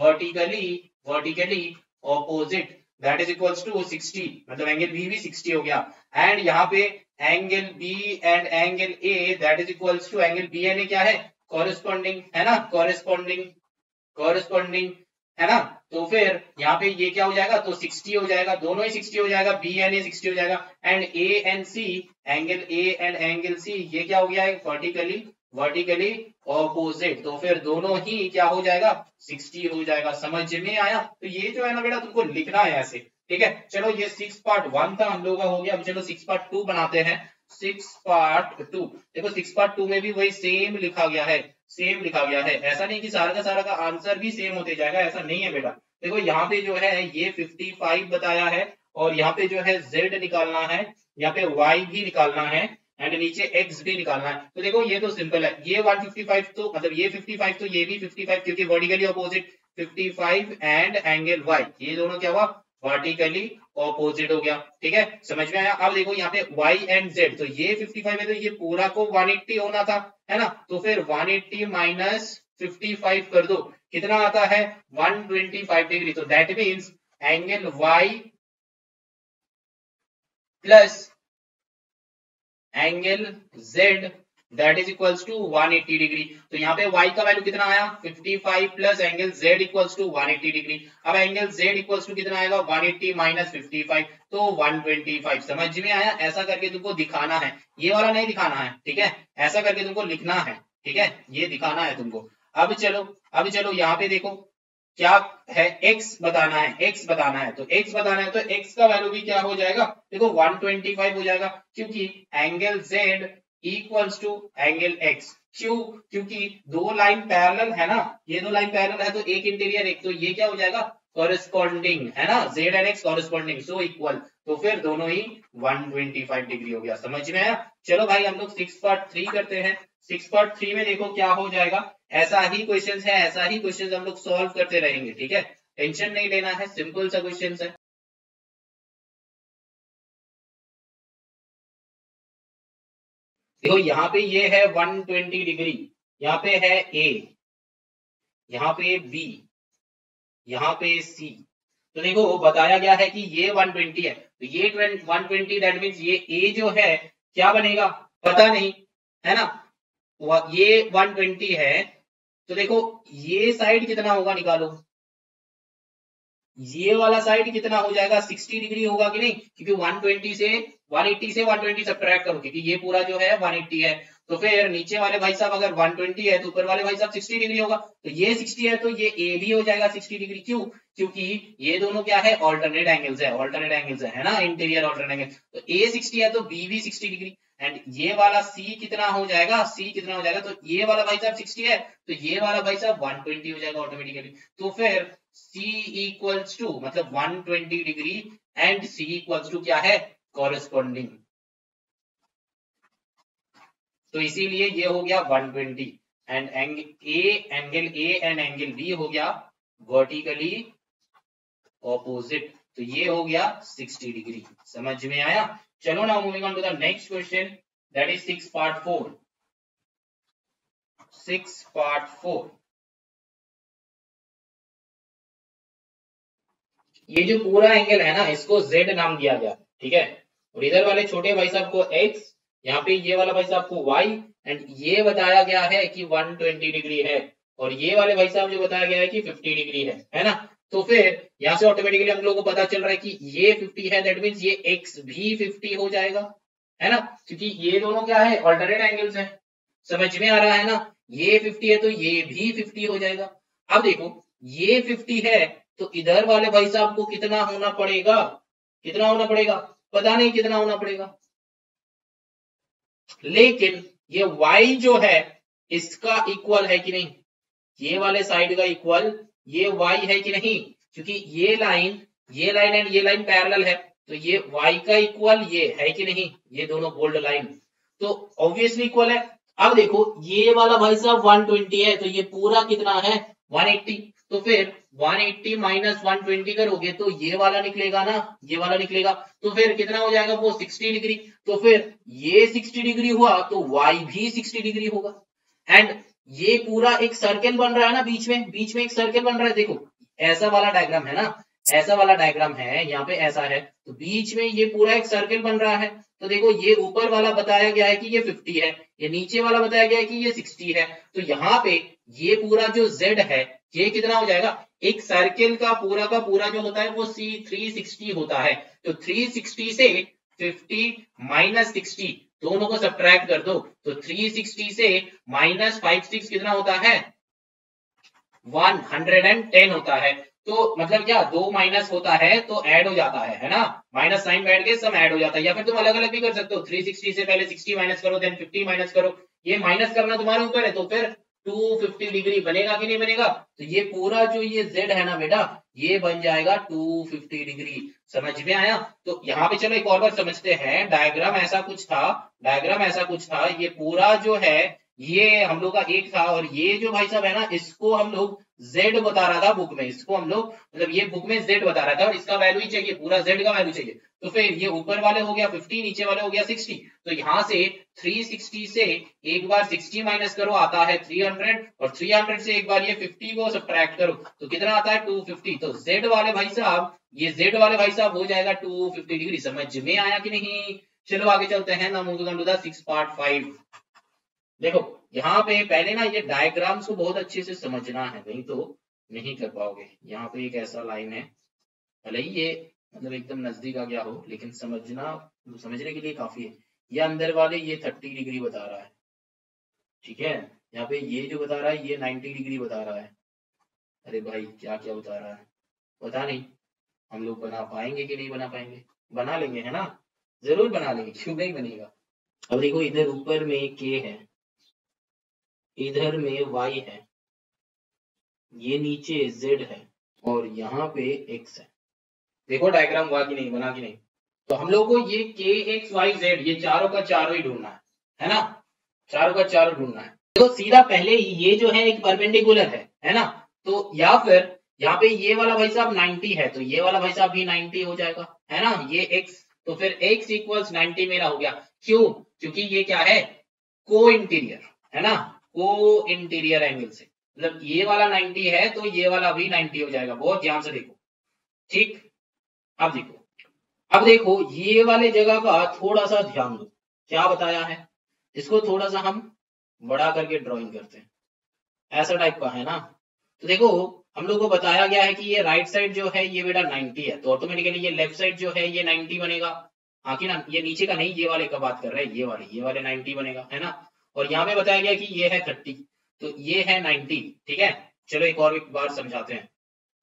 vertically opposite that is equals to 60, मतलब एंगल बी भी 60 हो गया। एंड यहाँ पे angle B and angle A that is equals to, angle B and A क्या है, कॉरेस्पॉन्डिंग है ना, कॉरेस्पॉन्डिंग है ना। तो फिर यहाँ पे ये क्या हो जाएगा, तो 60 हो जाएगा, दोनों ही 60 हो जाएगा, बी एंड ए 60 हो जाएगा। And A and C, angle A and angle C ये क्या हो गया है, वर्टिकली ऑपोजिट, तो फिर दोनों ही क्या हो जाएगा, 60 हो जाएगा। समझ में आया। तो ये जो है ना बेटा तुमको लिखना है ऐसे, ठीक है। चलो ये 6 पार्ट 1 था हम लोगों का हो गया। अब चलो 6 पार्ट 2 बनाते हैं। 6 पार्ट 2, देखो 6 पार्ट 2 में भी वही सेम लिखा गया है, सेम लिखा गया है। ऐसा नहीं कि सारा का आंसर भी सेम होते जाएगा, ऐसा नहीं है बेटा। देखो यहाँ पे जो है ये 55 बताया है, और यहाँ पे जो है z निकालना है, यहाँ पे y भी निकालना है, एंड नीचे x भी निकालना है। तो देखो ये तो सिंपल है, ये 155 तो मतलब ये 55 तो ये भी 55 क्योंकि vertically opposite 55 and angle y, ये दोनों क्या हुआ, वर्टिकली ऑपोजिट हो गया, ठीक है। समझ में आया। अब देखो यहाँ पे y एंड z, तो ये 55 है तो ये पूरा को 180 होना था, है ना। तो फिर 180 माइनस 55 कर दो, कितना आता है 125 डिग्री। तो that means angle y plus angle z that is equals to 180 degree. तो यहाँ पे y का वैल्यू कितना आया 55 plus angle z equals to 180 degree. अब एंगल z इक्वल्स टू कितना आएगा 180 माइनस 55, तो 125। समझ में आया। ऐसा करके तुमको दिखाना है, ये वाला नहीं दिखाना है, ठीक है, ऐसा करके तुमको लिखना है, ठीक है, ये दिखाना है तुमको। अब चलो यहाँ पे देखो क्या है, x बताना है, x बताना है, तो x बताना है तो x का वैल्यू भी क्या हो जाएगा, देखो 125 हो जाएगा, क्योंकि angle z equals to angle x। क्यों, क्योंकि दो लाइन पैरेलल है ना, ये दो लाइन पैरेलल है तो एक इंटीरियर एक, तो ये क्या हो जाएगा कॉरेस्पॉन्डिंग, है ना, z and x corresponding, so equal, तो फिर दोनों ही 125 डिग्री हो गया। समझ में आया। चलो भाई हम लोग 6 पार्ट 3 करते हैं। 6 पार्ट 3 में देखो क्या हो जाएगा, ऐसा ही क्वेश्चन है, ऐसा ही क्वेश्चन हम लोग सॉल्व करते रहेंगे, ठीक है, टेंशन नहीं लेना है, सिंपल सा क्वेश्चन है। देखो यहाँ पे ये है 120 डिग्री, यहाँ पे है ए, यहाँ पे बी, यहाँ पे सी। तो देखो बताया गया है कि ये 120 है, तो ये 120 दैट मीन्स ये ए जो है क्या बनेगा पता नहीं, है ना। ये 120 है, तो देखो ये साइड कितना होगा निकालो, ये वाला साइड कितना हो जाएगा 60 डिग्री होगा कि नहीं, क्योंकि 120 से 180 से 120 सब्ट्रैक्ट करो, क्योंकि ये पूरा जो है 180 है, तो फिर नीचे वाले भाई साहब अगर 120 है तो ऊपर वाले भाई साहब 60 डिग्री होगा, तो ये 60 है तो ये ए भी हो जाएगा 60 डिग्री। क्यों? क्योंकि ये दोनों क्या है ऑल्टरनेट एंगल्स है, ऑल्टरनेट एंगल्स है ना, इंटीरियर ऑल्टरनेट एंगल, तो ए 60 है तो बी भी 60 डिग्री। एंड ये वाला सी कितना हो जाएगा, सी कितना हो जाएगा, तो ये वाला भाई साहब 60 है तो ये वाला भाई साहब 120 हो जाएगा ऑटोमेटिकली। तो फिर C इक्वल्स टू मतलब 120 degree and C equals to क्या है कॉरेस्पॉन्डिंग, तो इसीलिए ये हो गया 120 and angle A and angle B हो गया वर्टिकली ऑपोजिट, तो ये हो गया 60 डिग्री। समझ में आया? चलो now moving on to the next question, that is 6 part 4। 6 part 4, ये जो पूरा एंगल है ना इसको Z नाम दिया गया, ठीक है, और इधर वाले छोटे भाई साहब को X, यहाँ पे ये वाला भाई साहब को Y, एंड ये बताया गया है कि 120 डिग्री है, और ये वाले भाई साहब जो बताया गया है कि 50 डिग्री है ना। तो फिर यहाँ से ऑटोमेटिकली हम लोगों को पता चल रहा है कि ये 50 है, दैट मीन्स ये X भी 50 हो जाएगा, है ना, क्योंकि ये दोनों क्या है ऑल्टरनेट एंगल्स है। समझ में आ रहा है ना, ये 50 है तो ये भी 50 हो जाएगा। अब देखो ये 50 है तो इधर वाले भाई साहब को कितना होना पड़ेगा, कितना होना पड़ेगा पता नहीं कितना होना पड़ेगा, लेकिन ये y जो है इसका इक्वल है कि नहीं, ये वाले साइड का इक्वल ये y है कि नहीं, क्योंकि ये लाइन एंड ये लाइन पैरेलल है, तो ये y का इक्वल ये है कि नहीं, ये दोनों बोल्ड लाइन, तो ऑब्वियसली इक्वल है। अब देखो ये वाला भाई साहब 120 है तो ये पूरा कितना है 180, तो फिर 180 माइनस 120 करोगे तो ये वाला निकलेगा ना, ये वाला निकलेगा, तो फिर कितना हो जाएगा वो 60 डिग्री, तो फिर ये 60 डिग्री हुआ तो y भी 60 डिग्री होगा। एंड ये पूरा एक सर्कल बन रहा है ना, बीच में एक सर्कल बन रहा है, देखो ऐसा वाला डायग्राम है ना, ऐसा वाला डायग्राम है, यहाँ पे ऐसा है, तो बीच में ये पूरा एक सर्कल बन रहा है, तो देखो ये ऊपर वाला बताया गया है कि ये 50 है, ये नीचे वाला बताया गया है कि ये 60 है, तो यहाँ पे ये पूरा जो Z है ये कितना हो जाएगा, एक सर्कल का पूरा जो होता है वो C 360 होता है, तो 360 से 50 माइनस 60 दोनों को सब्ट्रैक्ट कर दो, तो 360 से माइनस 56 कितना होता है 110 होता है, तो मतलब क्या दो माइनस होता है तो ऐड हो जाता है ना, माइनस साइन बैठ के सब ऐड हो जाता है, या फिर तुम अलग अलग भी कर सकते हो, 360 से पहले 60 माइनस करो देन 50 माइनस करो, ये माइनस करना तुम्हारे ऊपर है, तो फिर 250 डिग्री बनेगा कि नहीं बनेगा, तो ये पूरा जो ये Z है ना बेटा ये बन जाएगा 250 डिग्री। समझ में आया? तो यहाँ पे चलो एक और बार समझते हैं, डायग्राम ऐसा कुछ था, डायग्राम ऐसा कुछ था, ये पूरा जो है ये हम लोग का एक था, और ये जो भाई साहब है ना इसको हम लोग Z बता रहा था बुक में, इसको हम लोग मतलब ये बुक में Z बता रहा था और इसका वैल्यू ही चाहिए, पूरा Z का वैल्यू चाहिए, तो फिर ये ऊपर वाले हो गया 50 नीचे वाले हो गया 60, तो यहाँ से 360 से एक बार 60 माइनस करो आता है 300, और 300 से एक बार ये 50 को सब्ट्रैक्ट करो तो कितना आता है 250, तो Z वाले भाई साहब ये Z वाले भाई साहब हो जाएगा 250 डिग्री। समझ में आया कि नहीं? चलो आगे चलते हैं ना, moving on to the 6 part 5। देखो यहाँ पे पहले ना ये डायग्राम्स को बहुत अच्छे से समझना है, नहीं तो नहीं कर पाओगे। यहाँ पे एक ऐसा लाइन है, भले ही ये मतलब एकदम नजदीक आ गया हो लेकिन समझने के लिए काफी है, ये अंदर वाले ये 30 डिग्री बता रहा है, ठीक है, यहाँ पे ये जो बता रहा है ये 90 डिग्री बता रहा है, अरे भाई क्या क्या बता रहा है पता नहीं, हम लोग बना पाएंगे कि नहीं बना पाएंगे, बना लेंगे है ना, जरूर बना लेंगे, क्यों नहीं बनेगा। अब देखो इधर ऊपर में K है, इधर में Y है, ये नीचे Z है, और यहाँ पे X है। देखो डायग्राम हुआ कि नहीं, बना कि नहीं, तो हम लोग को ये K X Y Z ये चारों का चारों ही ढूंढना है ना, चारों का चारों ढूंढना है। देखो सीधा पहले ही ये जो है एक परपेंडिकुलर है ना, तो या फिर यहाँ पे ये वाला भाई साहब 90 है तो ये वाला भाई साहब भी 90 हो जाएगा, है ना, ये X, तो फिर X इक्वल्स 90 मेरा हो गया। क्यों? क्योंकि ये क्या है को इंटीरियर, है ना, को इंटीरियर एंगल से, मतलब ये वाला 90 है तो ये वाला भी 90 हो जाएगा। बहुत ध्यान से देखो, ठीक। अब देखो ये वाले जगह का थोड़ा सा ध्यान दो, क्या बताया है, इसको थोड़ा सा हम बड़ा करके ड्राइंग करते हैं, ऐसा टाइप का है ना। तो देखो हम लोग को बताया गया है कि ये राइट साइड जो है ये बेटा 90 है, तो ऑटोमेटिकली ये लेफ्ट साइड जो है ये 90 बनेगा। हाँ कि ना, ये नीचे का नहीं, ये वाले का बात कर रहे हैं, ये वाले 90 बनेगा, है ना। और यहाँ पे बताया गया कि ये है 30, तो ये है 90, ठीक है। चलो एक बार समझाते हैं,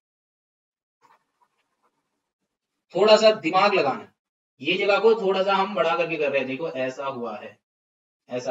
थोड़ा सा दिमाग लगाना, ये जगह को थोड़ा सा हम बड़ा करके कर रहे हैं, देखो ऐसा हुआ है, ऐसा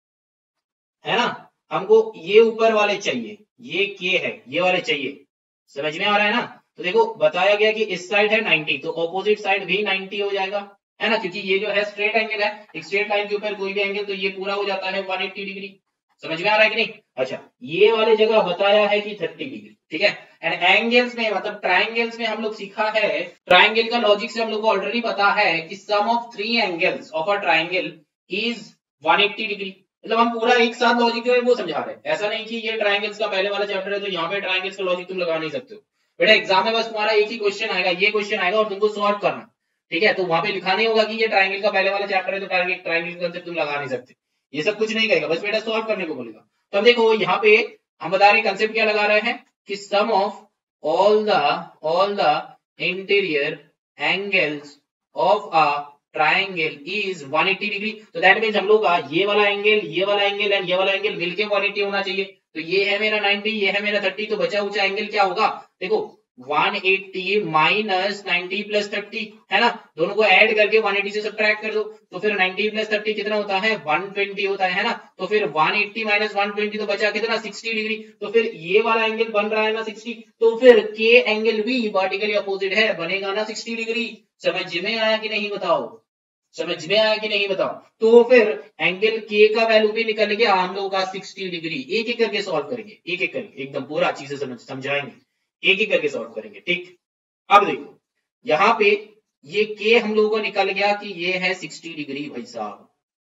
है ना। हमको ये ऊपर वाले चाहिए, ये के है, ये वाले चाहिए, समझ में आ रहा है ना। तो देखो बताया गया कि इस साइड है 90, तो ऑपोजिट साइड भी 90 हो जाएगा, है ना, क्योंकि ये जो है स्ट्रेट एंगल है, एक स्ट्रेट लाइन के ऊपर कोई भी एंगल, तो ये पूरा हो जाता है 180 डिग्री। समझ में आ रहा है कि नहीं। अच्छा, ये वाले जगह बताया है कि 30 डिग्री, ठीक है। एंड एंगल्स में मतलब ट्राइंगल्स में हम लोग सीखा है, ट्राइंगल का लॉजिक से हम लोग को ऑलरेडी पता है कि sum of 3 angles of a triangle is 180 degree. मतलब हम पूरा एक साथ लॉजिक जो है वो समझा रहे हैं, ऐसा नहीं कि ये ट्राइंगल्स का पहले वाला चैप्टर है तो यहाँ पे ट्राइंगल्स का लॉजिक तुम लगा नहीं सकते हो। बेटा एग्जाम में बस तुम्हारा एक ही क्वेश्चन आएगा, ये क्वेश्चन आएगा और तुमको सॉल्व करना, ठीक है। तो वहां पे लिखा नहीं होगा कि ये ट्राइंगल का पहले वाला चैप्टर है तो ट्राइंगल का कंसेप्ट तुम लगा नहीं सकते, ये सब कुछ नहीं कहेगा, बस बेटा सॉल्व करने को बोलेगा। तो अब देखो यहाँ पे हम बता रहे कंसेप्ट क्या लगा रहे हैं कि sum of all the interior angles of a triangle is 180 degree. तो दैट मींस हम लोग का ये वाला एंगल एंड ये वाला एंगल मिलके 180 होना चाहिए। तो ये है मेरा 90, ये है मेरा 30, तो बचा उचा एंगल क्या होगा, देखो 180 माइनस 90 प्लस 30, है ना, दोनों को ऐड करके 180 से सब्ट्रैक्ट कर दो, तो फिर 90 प्लस 30 कितना होता है, 120 होता है ना। तो फिर 180 माइनस 120 तो बचा कितना, 60 डिग्री। तो फिर ये वाला एंगल बन रहा है ना 60, तो फिर के एंगल भी वर्टिकली अपोजिट है, बनेगा ना 60 डिग्री। समझ में आया कि नहीं बताओ, समझ में आया कि नहीं बताओ। तो फिर एंगल के का वैल्यू भी निकल गया हम लोग का 60 डिग्री। एक एक करके सॉल्व करेंगे, एक एक करके एकदम पूरा अच्छी से समझाएंगे, एक एक करके सॉल्व करेंगे, ठीक। अब देखो यहाँ पे ये के हम लोगों को निकल गया कि ये है 60 डिग्री भाई साहब।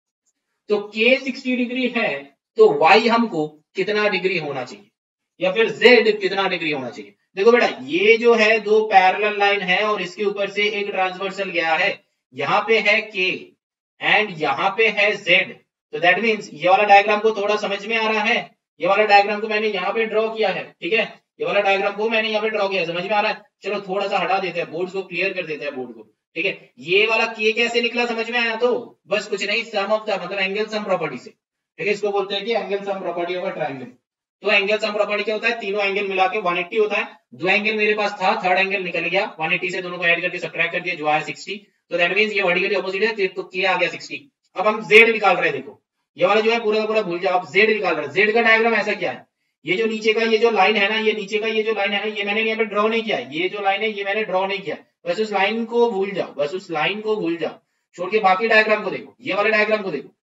तो के 60 डिग्री है तो वाई हमको कितना डिग्री होना चाहिए, या फिर जेड कितना डिग्री होना चाहिए। देखो बेटा ये जो है दो पैरेलल लाइन है और इसके ऊपर से एक ट्रांसवर्सल गया है, यहाँ पे है के एंड यहाँ पे है जेड। तो दैट मींस ये वाला डायग्राम को थोड़ा समझ में आ रहा है, ये वाला डायग्राम को मैंने यहाँ पे ड्रॉ किया है, ठीक है, ये वाला डायग्राम को मैंने यहाँ पे ड्रॉ किया है, समझ में आ रहा है। चलो थोड़ा सा हटा देते हैं, बोर्ड को क्लियर कर देते हैं बोर्ड को, ठीक है। ये वाला के कैसे निकला समझ में आया, तो बस कुछ नहीं, सम ऑफ द मतलब एंगल सम प्रॉपर्टी से, ठीक है, इसको बोलते हैं कि angle sum property of a triangle. तो एंगल सम प्रॉपर्टी क्या होता है, तीनों एंगल मिला के 180 होता है। दो एंगल मेरे पास था, थर्ड एंगल निकल गया, 180 से दोनों को ऐड करके सब्ट्रैक्ट कर दिया जो आया 60। तो दैट मींस ये वर्टिकली अपोजिट है, तो के आ गया 60। अब हम जेड निकाल रहे हैं, देखो ये वाला जो है पूरा का पूरा भूल जाओ, अब जेड निकाल रहे हैं। जेड का डायग्राम ऐसा क्या है, ये जो नीचे का ये जो लाइन है ना, ये नीचे का ये जो लाइन है ना, ये मैंने यहाँ पे ड्रॉ नहीं किया, ये जो लाइन है ये मैंने ड्रॉ नहीं किया, बस उस लाइन को भूल जाओ, बस उस लाइन को भूल जाओ, छोड़ के बाकी डायग्राम को देखो, ये वाले डायग्राम को देखो,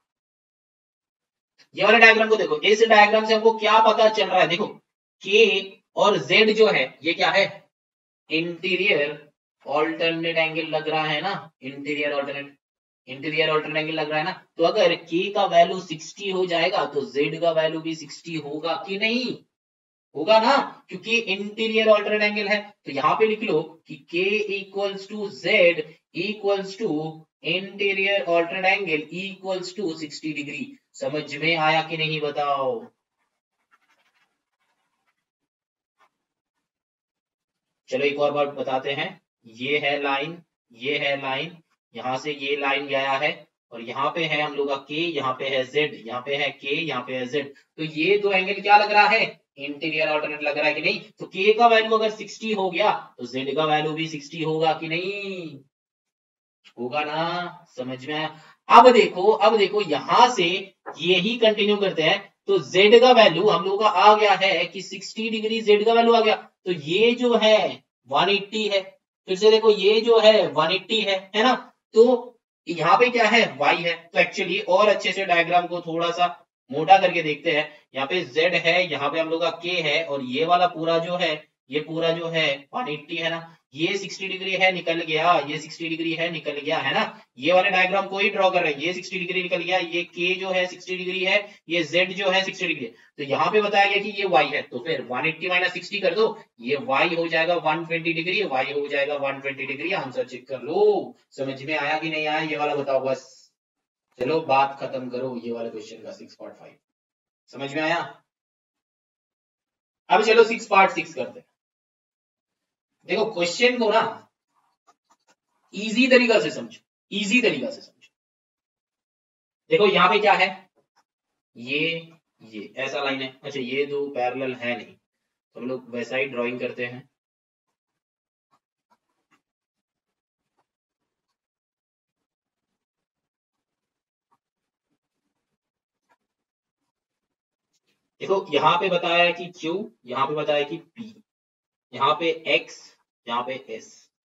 ये वाले डायग्राम को देखो। इस डायग्राम से हमको क्या पता चल रहा है, देखो के और जेड जो है ये क्या है, इंटीरियर ऑल्टरनेट एंगल लग रहा है ना, इंटीरियर ऑल्टरनेट एंगल लग रहा है ना। तो अगर के का वैल्यू 60 हो जाएगा तो जेड का वैल्यू भी 60 होगा कि नहीं, होगा ना, क्योंकि इंटीरियर ऑल्टरनेट एंगल है। तो यहाँ पे लिख लो कि K equals to Z equals to interior alternate angle equals to 60 degree. समझ में आया कि नहीं बताओ। चलो एक और बार बताते हैं, ये है लाइन, ये है लाइन, यहां से ये लाइन गया है और यहाँ पे है हम लोग का के, यहाँ पे है जेड, यहाँ पे है के, यहाँ पे है जेड। तो ये दो एंगल क्या लग रहा है, इंटीरियर ऑल्टरनेट लग रहा है कि नहीं। तो के का वैल्यू अगर 60 हो गया तो जेड का वैल्यू भी 60 होगा कि नहीं, होगा ना। समझ में आया। अब देखो यहां से यही कंटिन्यू करते हैं, तो z का वैल्यू हम लोग का आ गया है कि 60 डिग्री z का वैल्यू आ गया। तो ये जो है 180 है, फिर से देखो ये जो है 180 है ना। तो यहाँ पे क्या है, y है। तो एक्चुअली और अच्छे से डायग्राम को थोड़ा सा मोटा करके देखते हैं। यहाँ पे z है, यहाँ पे हम लोग का k है और ये वाला पूरा जो है, ये पूरा जो है 180 है ना। ये 60 डिग्री है निकल गया, ये 60 डिग्री है निकल गया, है ना। ये वाले डायग्राम को ही ड्रॉ कर रहे हैं, ये 60 डिग्री निकल गया, ये k जो है 60 डिग्री है, ये z जो है 60 डिग्री है। तो यहाँ पे बताया गया कि ये y है, तो फिर 180 माइनस 60 कर दो, ये y हो जाएगा 120 डिग्री, y हो जाएगा 120 डिग्री। आंसर चेक कर लो। समझ में आया कि नहीं आया ये वाला बताओ बस। चलो बात खत्म करो ये वाले क्वेश्चन का 6.5 समझ में आया। अब चलो 6.6 करते हैं। देखो क्वेश्चन को ना इजी तरीका से समझो, इजी तरीका से समझो। देखो यहाँ पे क्या है, ये ऐसा लाइन है, अच्छा ये दो पैरेलल है नहीं, तो हम लोग वैसा ही ड्राइंग करते हैं। देखो यहाँ पे बताया है कि Q, यहाँ पे बताया है कि P, यहाँ पे X, यहाँ पे S,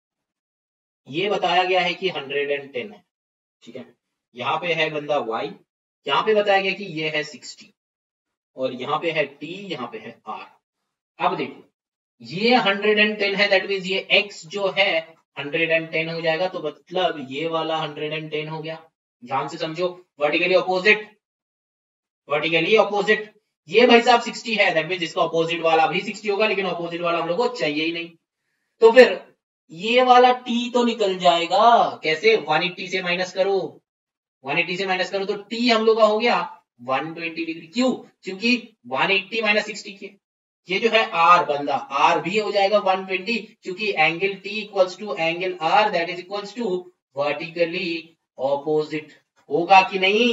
ये बताया गया है कि 110 है, ठीक है। यहाँ पे है बंदा Y, यहाँ पे बताया गया कि ये है 60, और यहाँ पे है T, यहाँ पे है R। अब देखो ये 110 है, दैट मींस ये X जो है 110 हो जाएगा, तो मतलब ये वाला 110 हो गया। ध्यान से समझो, वर्टिकली ऑपोजिट, वर्टिकली ऑपोजिट। ये भाई साहब 60 है, दैट मींस इसका ऑपोजिट वाला भी 60 होगा, लेकिन ऑपोजिट वाला हम लोग को चाहिए ही नहीं। तो फिर ये वाला t तो निकल जाएगा, कैसे, 180 से माइनस करो, 180 से माइनस करो तो t हम लोग का हो गया 120 डिग्री। क्यों, क्योंकि 180 माइनस 60 के ये जो है r बंदा, r भी हो जाएगा 120, क्योंकि angle t equals to angle r, that is equals to vertically opposite. होगा कि नहीं,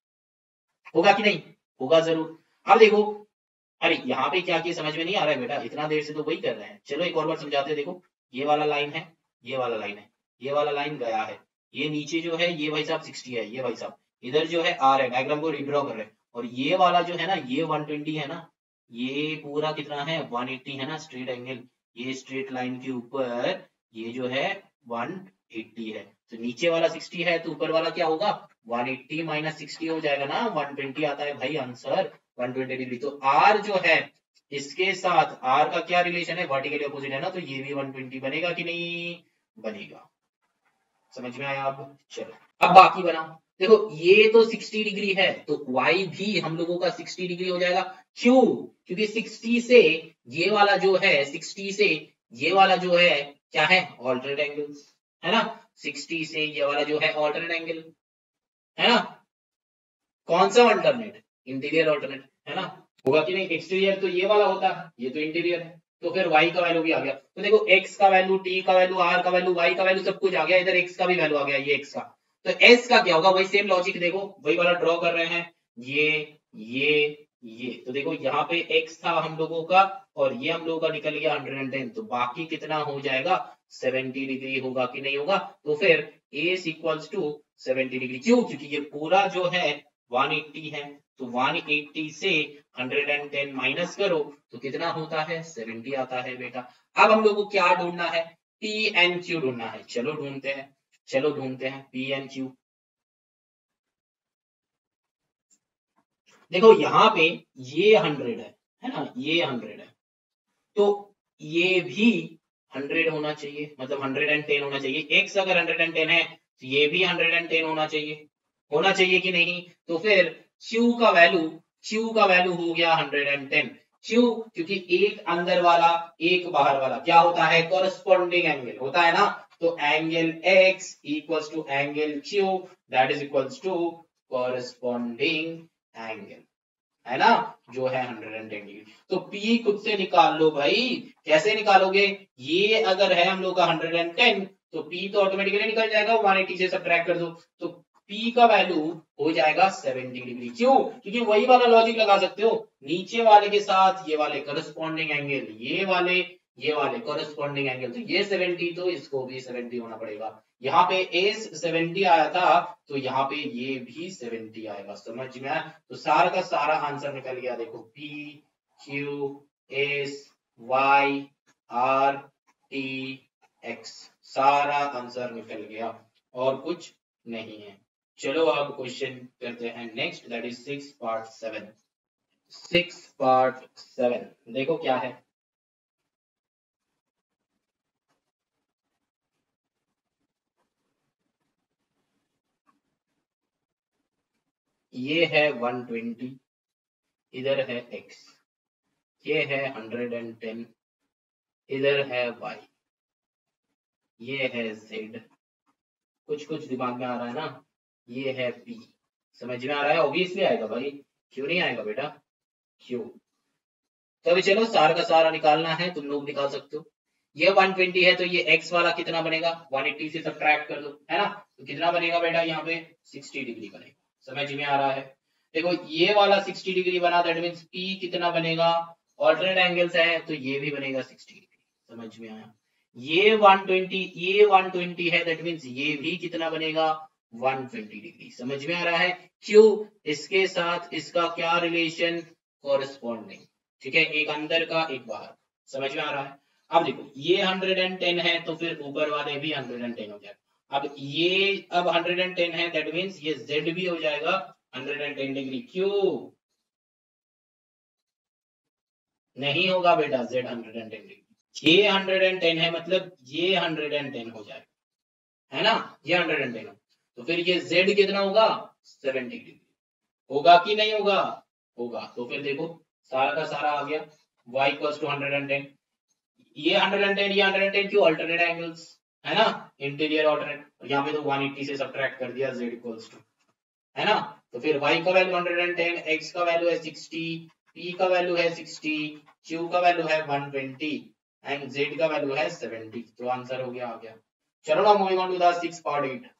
होगा कि नहीं, होगा जरूर। अब देखो, अरे यहाँ पे क्या किया समझ में नहीं आ रहा है बेटा, इतना देर से तो वही कर रहे हैं। चलो एक और बार समझाते हैं। देखो ये वाला लाइन है, ये वाला लाइन है, ये वाला लाइन गया है, ये नीचे जो है ये भाई साहब 60 है, ये भाई साहब इधर जो है आर है, डायग्राम को रिड्रॉ कर रहे हैं। और ये वाला जो है ना ये 120 है ना, ये पूरा कितना है 180 है ना, स्ट्रेट एंगल, ये स्ट्रेट लाइन के ऊपर ये जो है 180 है, तो नीचे वाला 60 है तो ऊपर वाला क्या होगा 180 माइनस 60 हो जाएगा ना, 120 आता है भाई आंसर 120 डिग्री। तो आर जो है इसके साथ आर का क्या रिलेशन है, वर्टिकली अपोजिट है ना, तो ये भी 120 बनेगा कि नहीं बनेगा। समझ में आया। अब चलो अब बाकी बनाओ। देखो ये तो 60 डिग्री है, तो y भी हम लोगों का 60 डिग्री हो जाएगा। क्यों, क्योंकि 60 से ये वाला जो है, 60 से ये वाला जो है क्या है ऑल्टरनेट एंगल, है ना। 60 से ये वाला जो है ऑल्टरनेट एंगल, है ना। कौन सा अल्टरनेट, इंटीरियर अल्टरनेट, है ना। होगा कि नहीं, एक्सटीरियर तो ये वाला होता है, ये तो इंटीरियर है, तो फिर y का वैल्यू भी आ गया। तो देखो x का वैल्यू, t का वैल्यू, r का वैल्यू, y का वैल्यू सब कुछ आ गया, इधर x का भी वैल्यू आ गया, ये x का। तो s का क्या होगा, वही सेम लॉजिक, देखो वही वाला ड्रॉ कर रहे हैं, ये तो देखो यहाँ पे x था हम लोगों का, और ये हम लोगों का निकल गया 110, तो बाकी कितना हो जाएगा 70 डिग्री, होगा कि नहीं होगा। तो फिर a इक्वल्स टू 70 डिग्री। क्यों, क्योंकि ये पूरा जो है 180 है, तो 180 से 110 माइनस करो तो कितना होता है 70 आता है बेटा। अब हम लोग को क्या ढूंढना है, P एंड Q ढूंढना है। चलो ढूंढते हैं, चलो ढूंढते हैं P एंड Q। देखो यहाँ पे ये 100 है ना, ये 100 है, तो ये भी 100 होना चाहिए, मतलब 110 होना चाहिए। x अगर 110 है तो ये भी 110 होना चाहिए, होना चाहिए कि नहीं। तो फिर q का वैल्यू, q का वैल्यू हो गया 110। क्यों, क्योंकि एक अंदर वाला एक बाहर वाला क्या होता है, कॉरेस्पॉन्डिंग एंगल होता है ना। तो angle x equals to angle q, that is equals to corresponding angle, है ना, जो है 110 डिग्री। तो P खुद से निकाल लो भाई। कैसे निकालोगे, ये अगर है हम लोग का 110, तो P तो ऑटोमेटिकली निकल जाएगा, 180 से सब्ट्रैक्ट कर दो, तो P का वैल्यू हो जाएगा 70 डिग्री। क्यों, क्योंकि वही वाला लॉजिक लगा सकते हो, नीचे वाले के साथ ये वाले करस्पॉन्डिंग एंगल, ये वाले करस्पॉन्डिंग एंगल, तो ये 70, तो इसको भी 70 होना पड़ेगा। यहाँ पे एस 70 आया था, तो यहाँ पे ये भी 70 आएगा। समझ में आया, तो सारा का सारा आंसर निकल गया। देखो P Q S Y R T X, सारा आंसर निकल गया और कुछ नहीं है। चलो अब क्वेश्चन करते हैं नेक्स्ट, दैट इज 6.7। 6.7 देखो क्या है, ये है 120, इधर है x, ये है 110, इधर है y, ये है z, कुछ कुछ दिमाग में आ रहा है ना, ये है p, समझ में आ रहा है? ऑब्वियसली आएगा भाई, क्यों नहीं आएगा बेटा, क्यों? तो अभी चलो सार का सारा निकालना है, तुम लोग निकाल सकते हो। ये 120 है तो ये x वाला कितना बनेगा, 180 से सब्ट्रैक्ट कर दो, है ना, तो कितना बनेगा बेटा यहाँ पे 60 डिग्री बनेगा, समझ में आ रहा है? देखो ये वाला 60 डिग्री बना, दैट मीन्स p कितना बनेगा, ऑल्टरनेट एंगल्स है तो ये भी बनेगा 60 डिग्री, समझ में आया? ये 120 है, दैट मीन्स ये भी कितना बनेगा 120 डिग्री, समझ में आ रहा है? क्यों? इसके साथ इसका क्या रिलेशन, कॉरेस्पॉन्डिंग, ठीक है, एक अंदर का एक बाहर, समझ में आ रहा है? अब देखो ये 110 है तो फिर ऊपर वाले भी 110 हो जाएगा, अब ये अब 110 है, दैट मीन्स ये z भी हो जाएगा 110 डिग्री, क्यों नहीं होगा बेटा z 110 डिग्री, ये 110 है मतलब ये 110 हो जाएगा, है ना, ये 110 हो, तो फिर ये z कितना होगा 70 डिग्री, होगा कि नहीं होगा, होगा, तो फिर देखो सारा का सारा आ गया, y इक्वल्स टू 110, ये 110 ये 110 क्यों, अल्टरनेट एंगल्स, है ना, इंटीरियर ऑल्टरनेट, यहाँ पे तो 180 से सब्ट्रैक्ट कर दिया z इक्वल्स टू, है ना, तो फिर y का वैल्यू 110, x का वैल्यू है 60, p का वैल्यू है 60, q का वैल्यू है 120 एंड z का वैल्यू है 70, तो आंसर हो गया, आ गया। चलो ना moving on to the 6 part 8।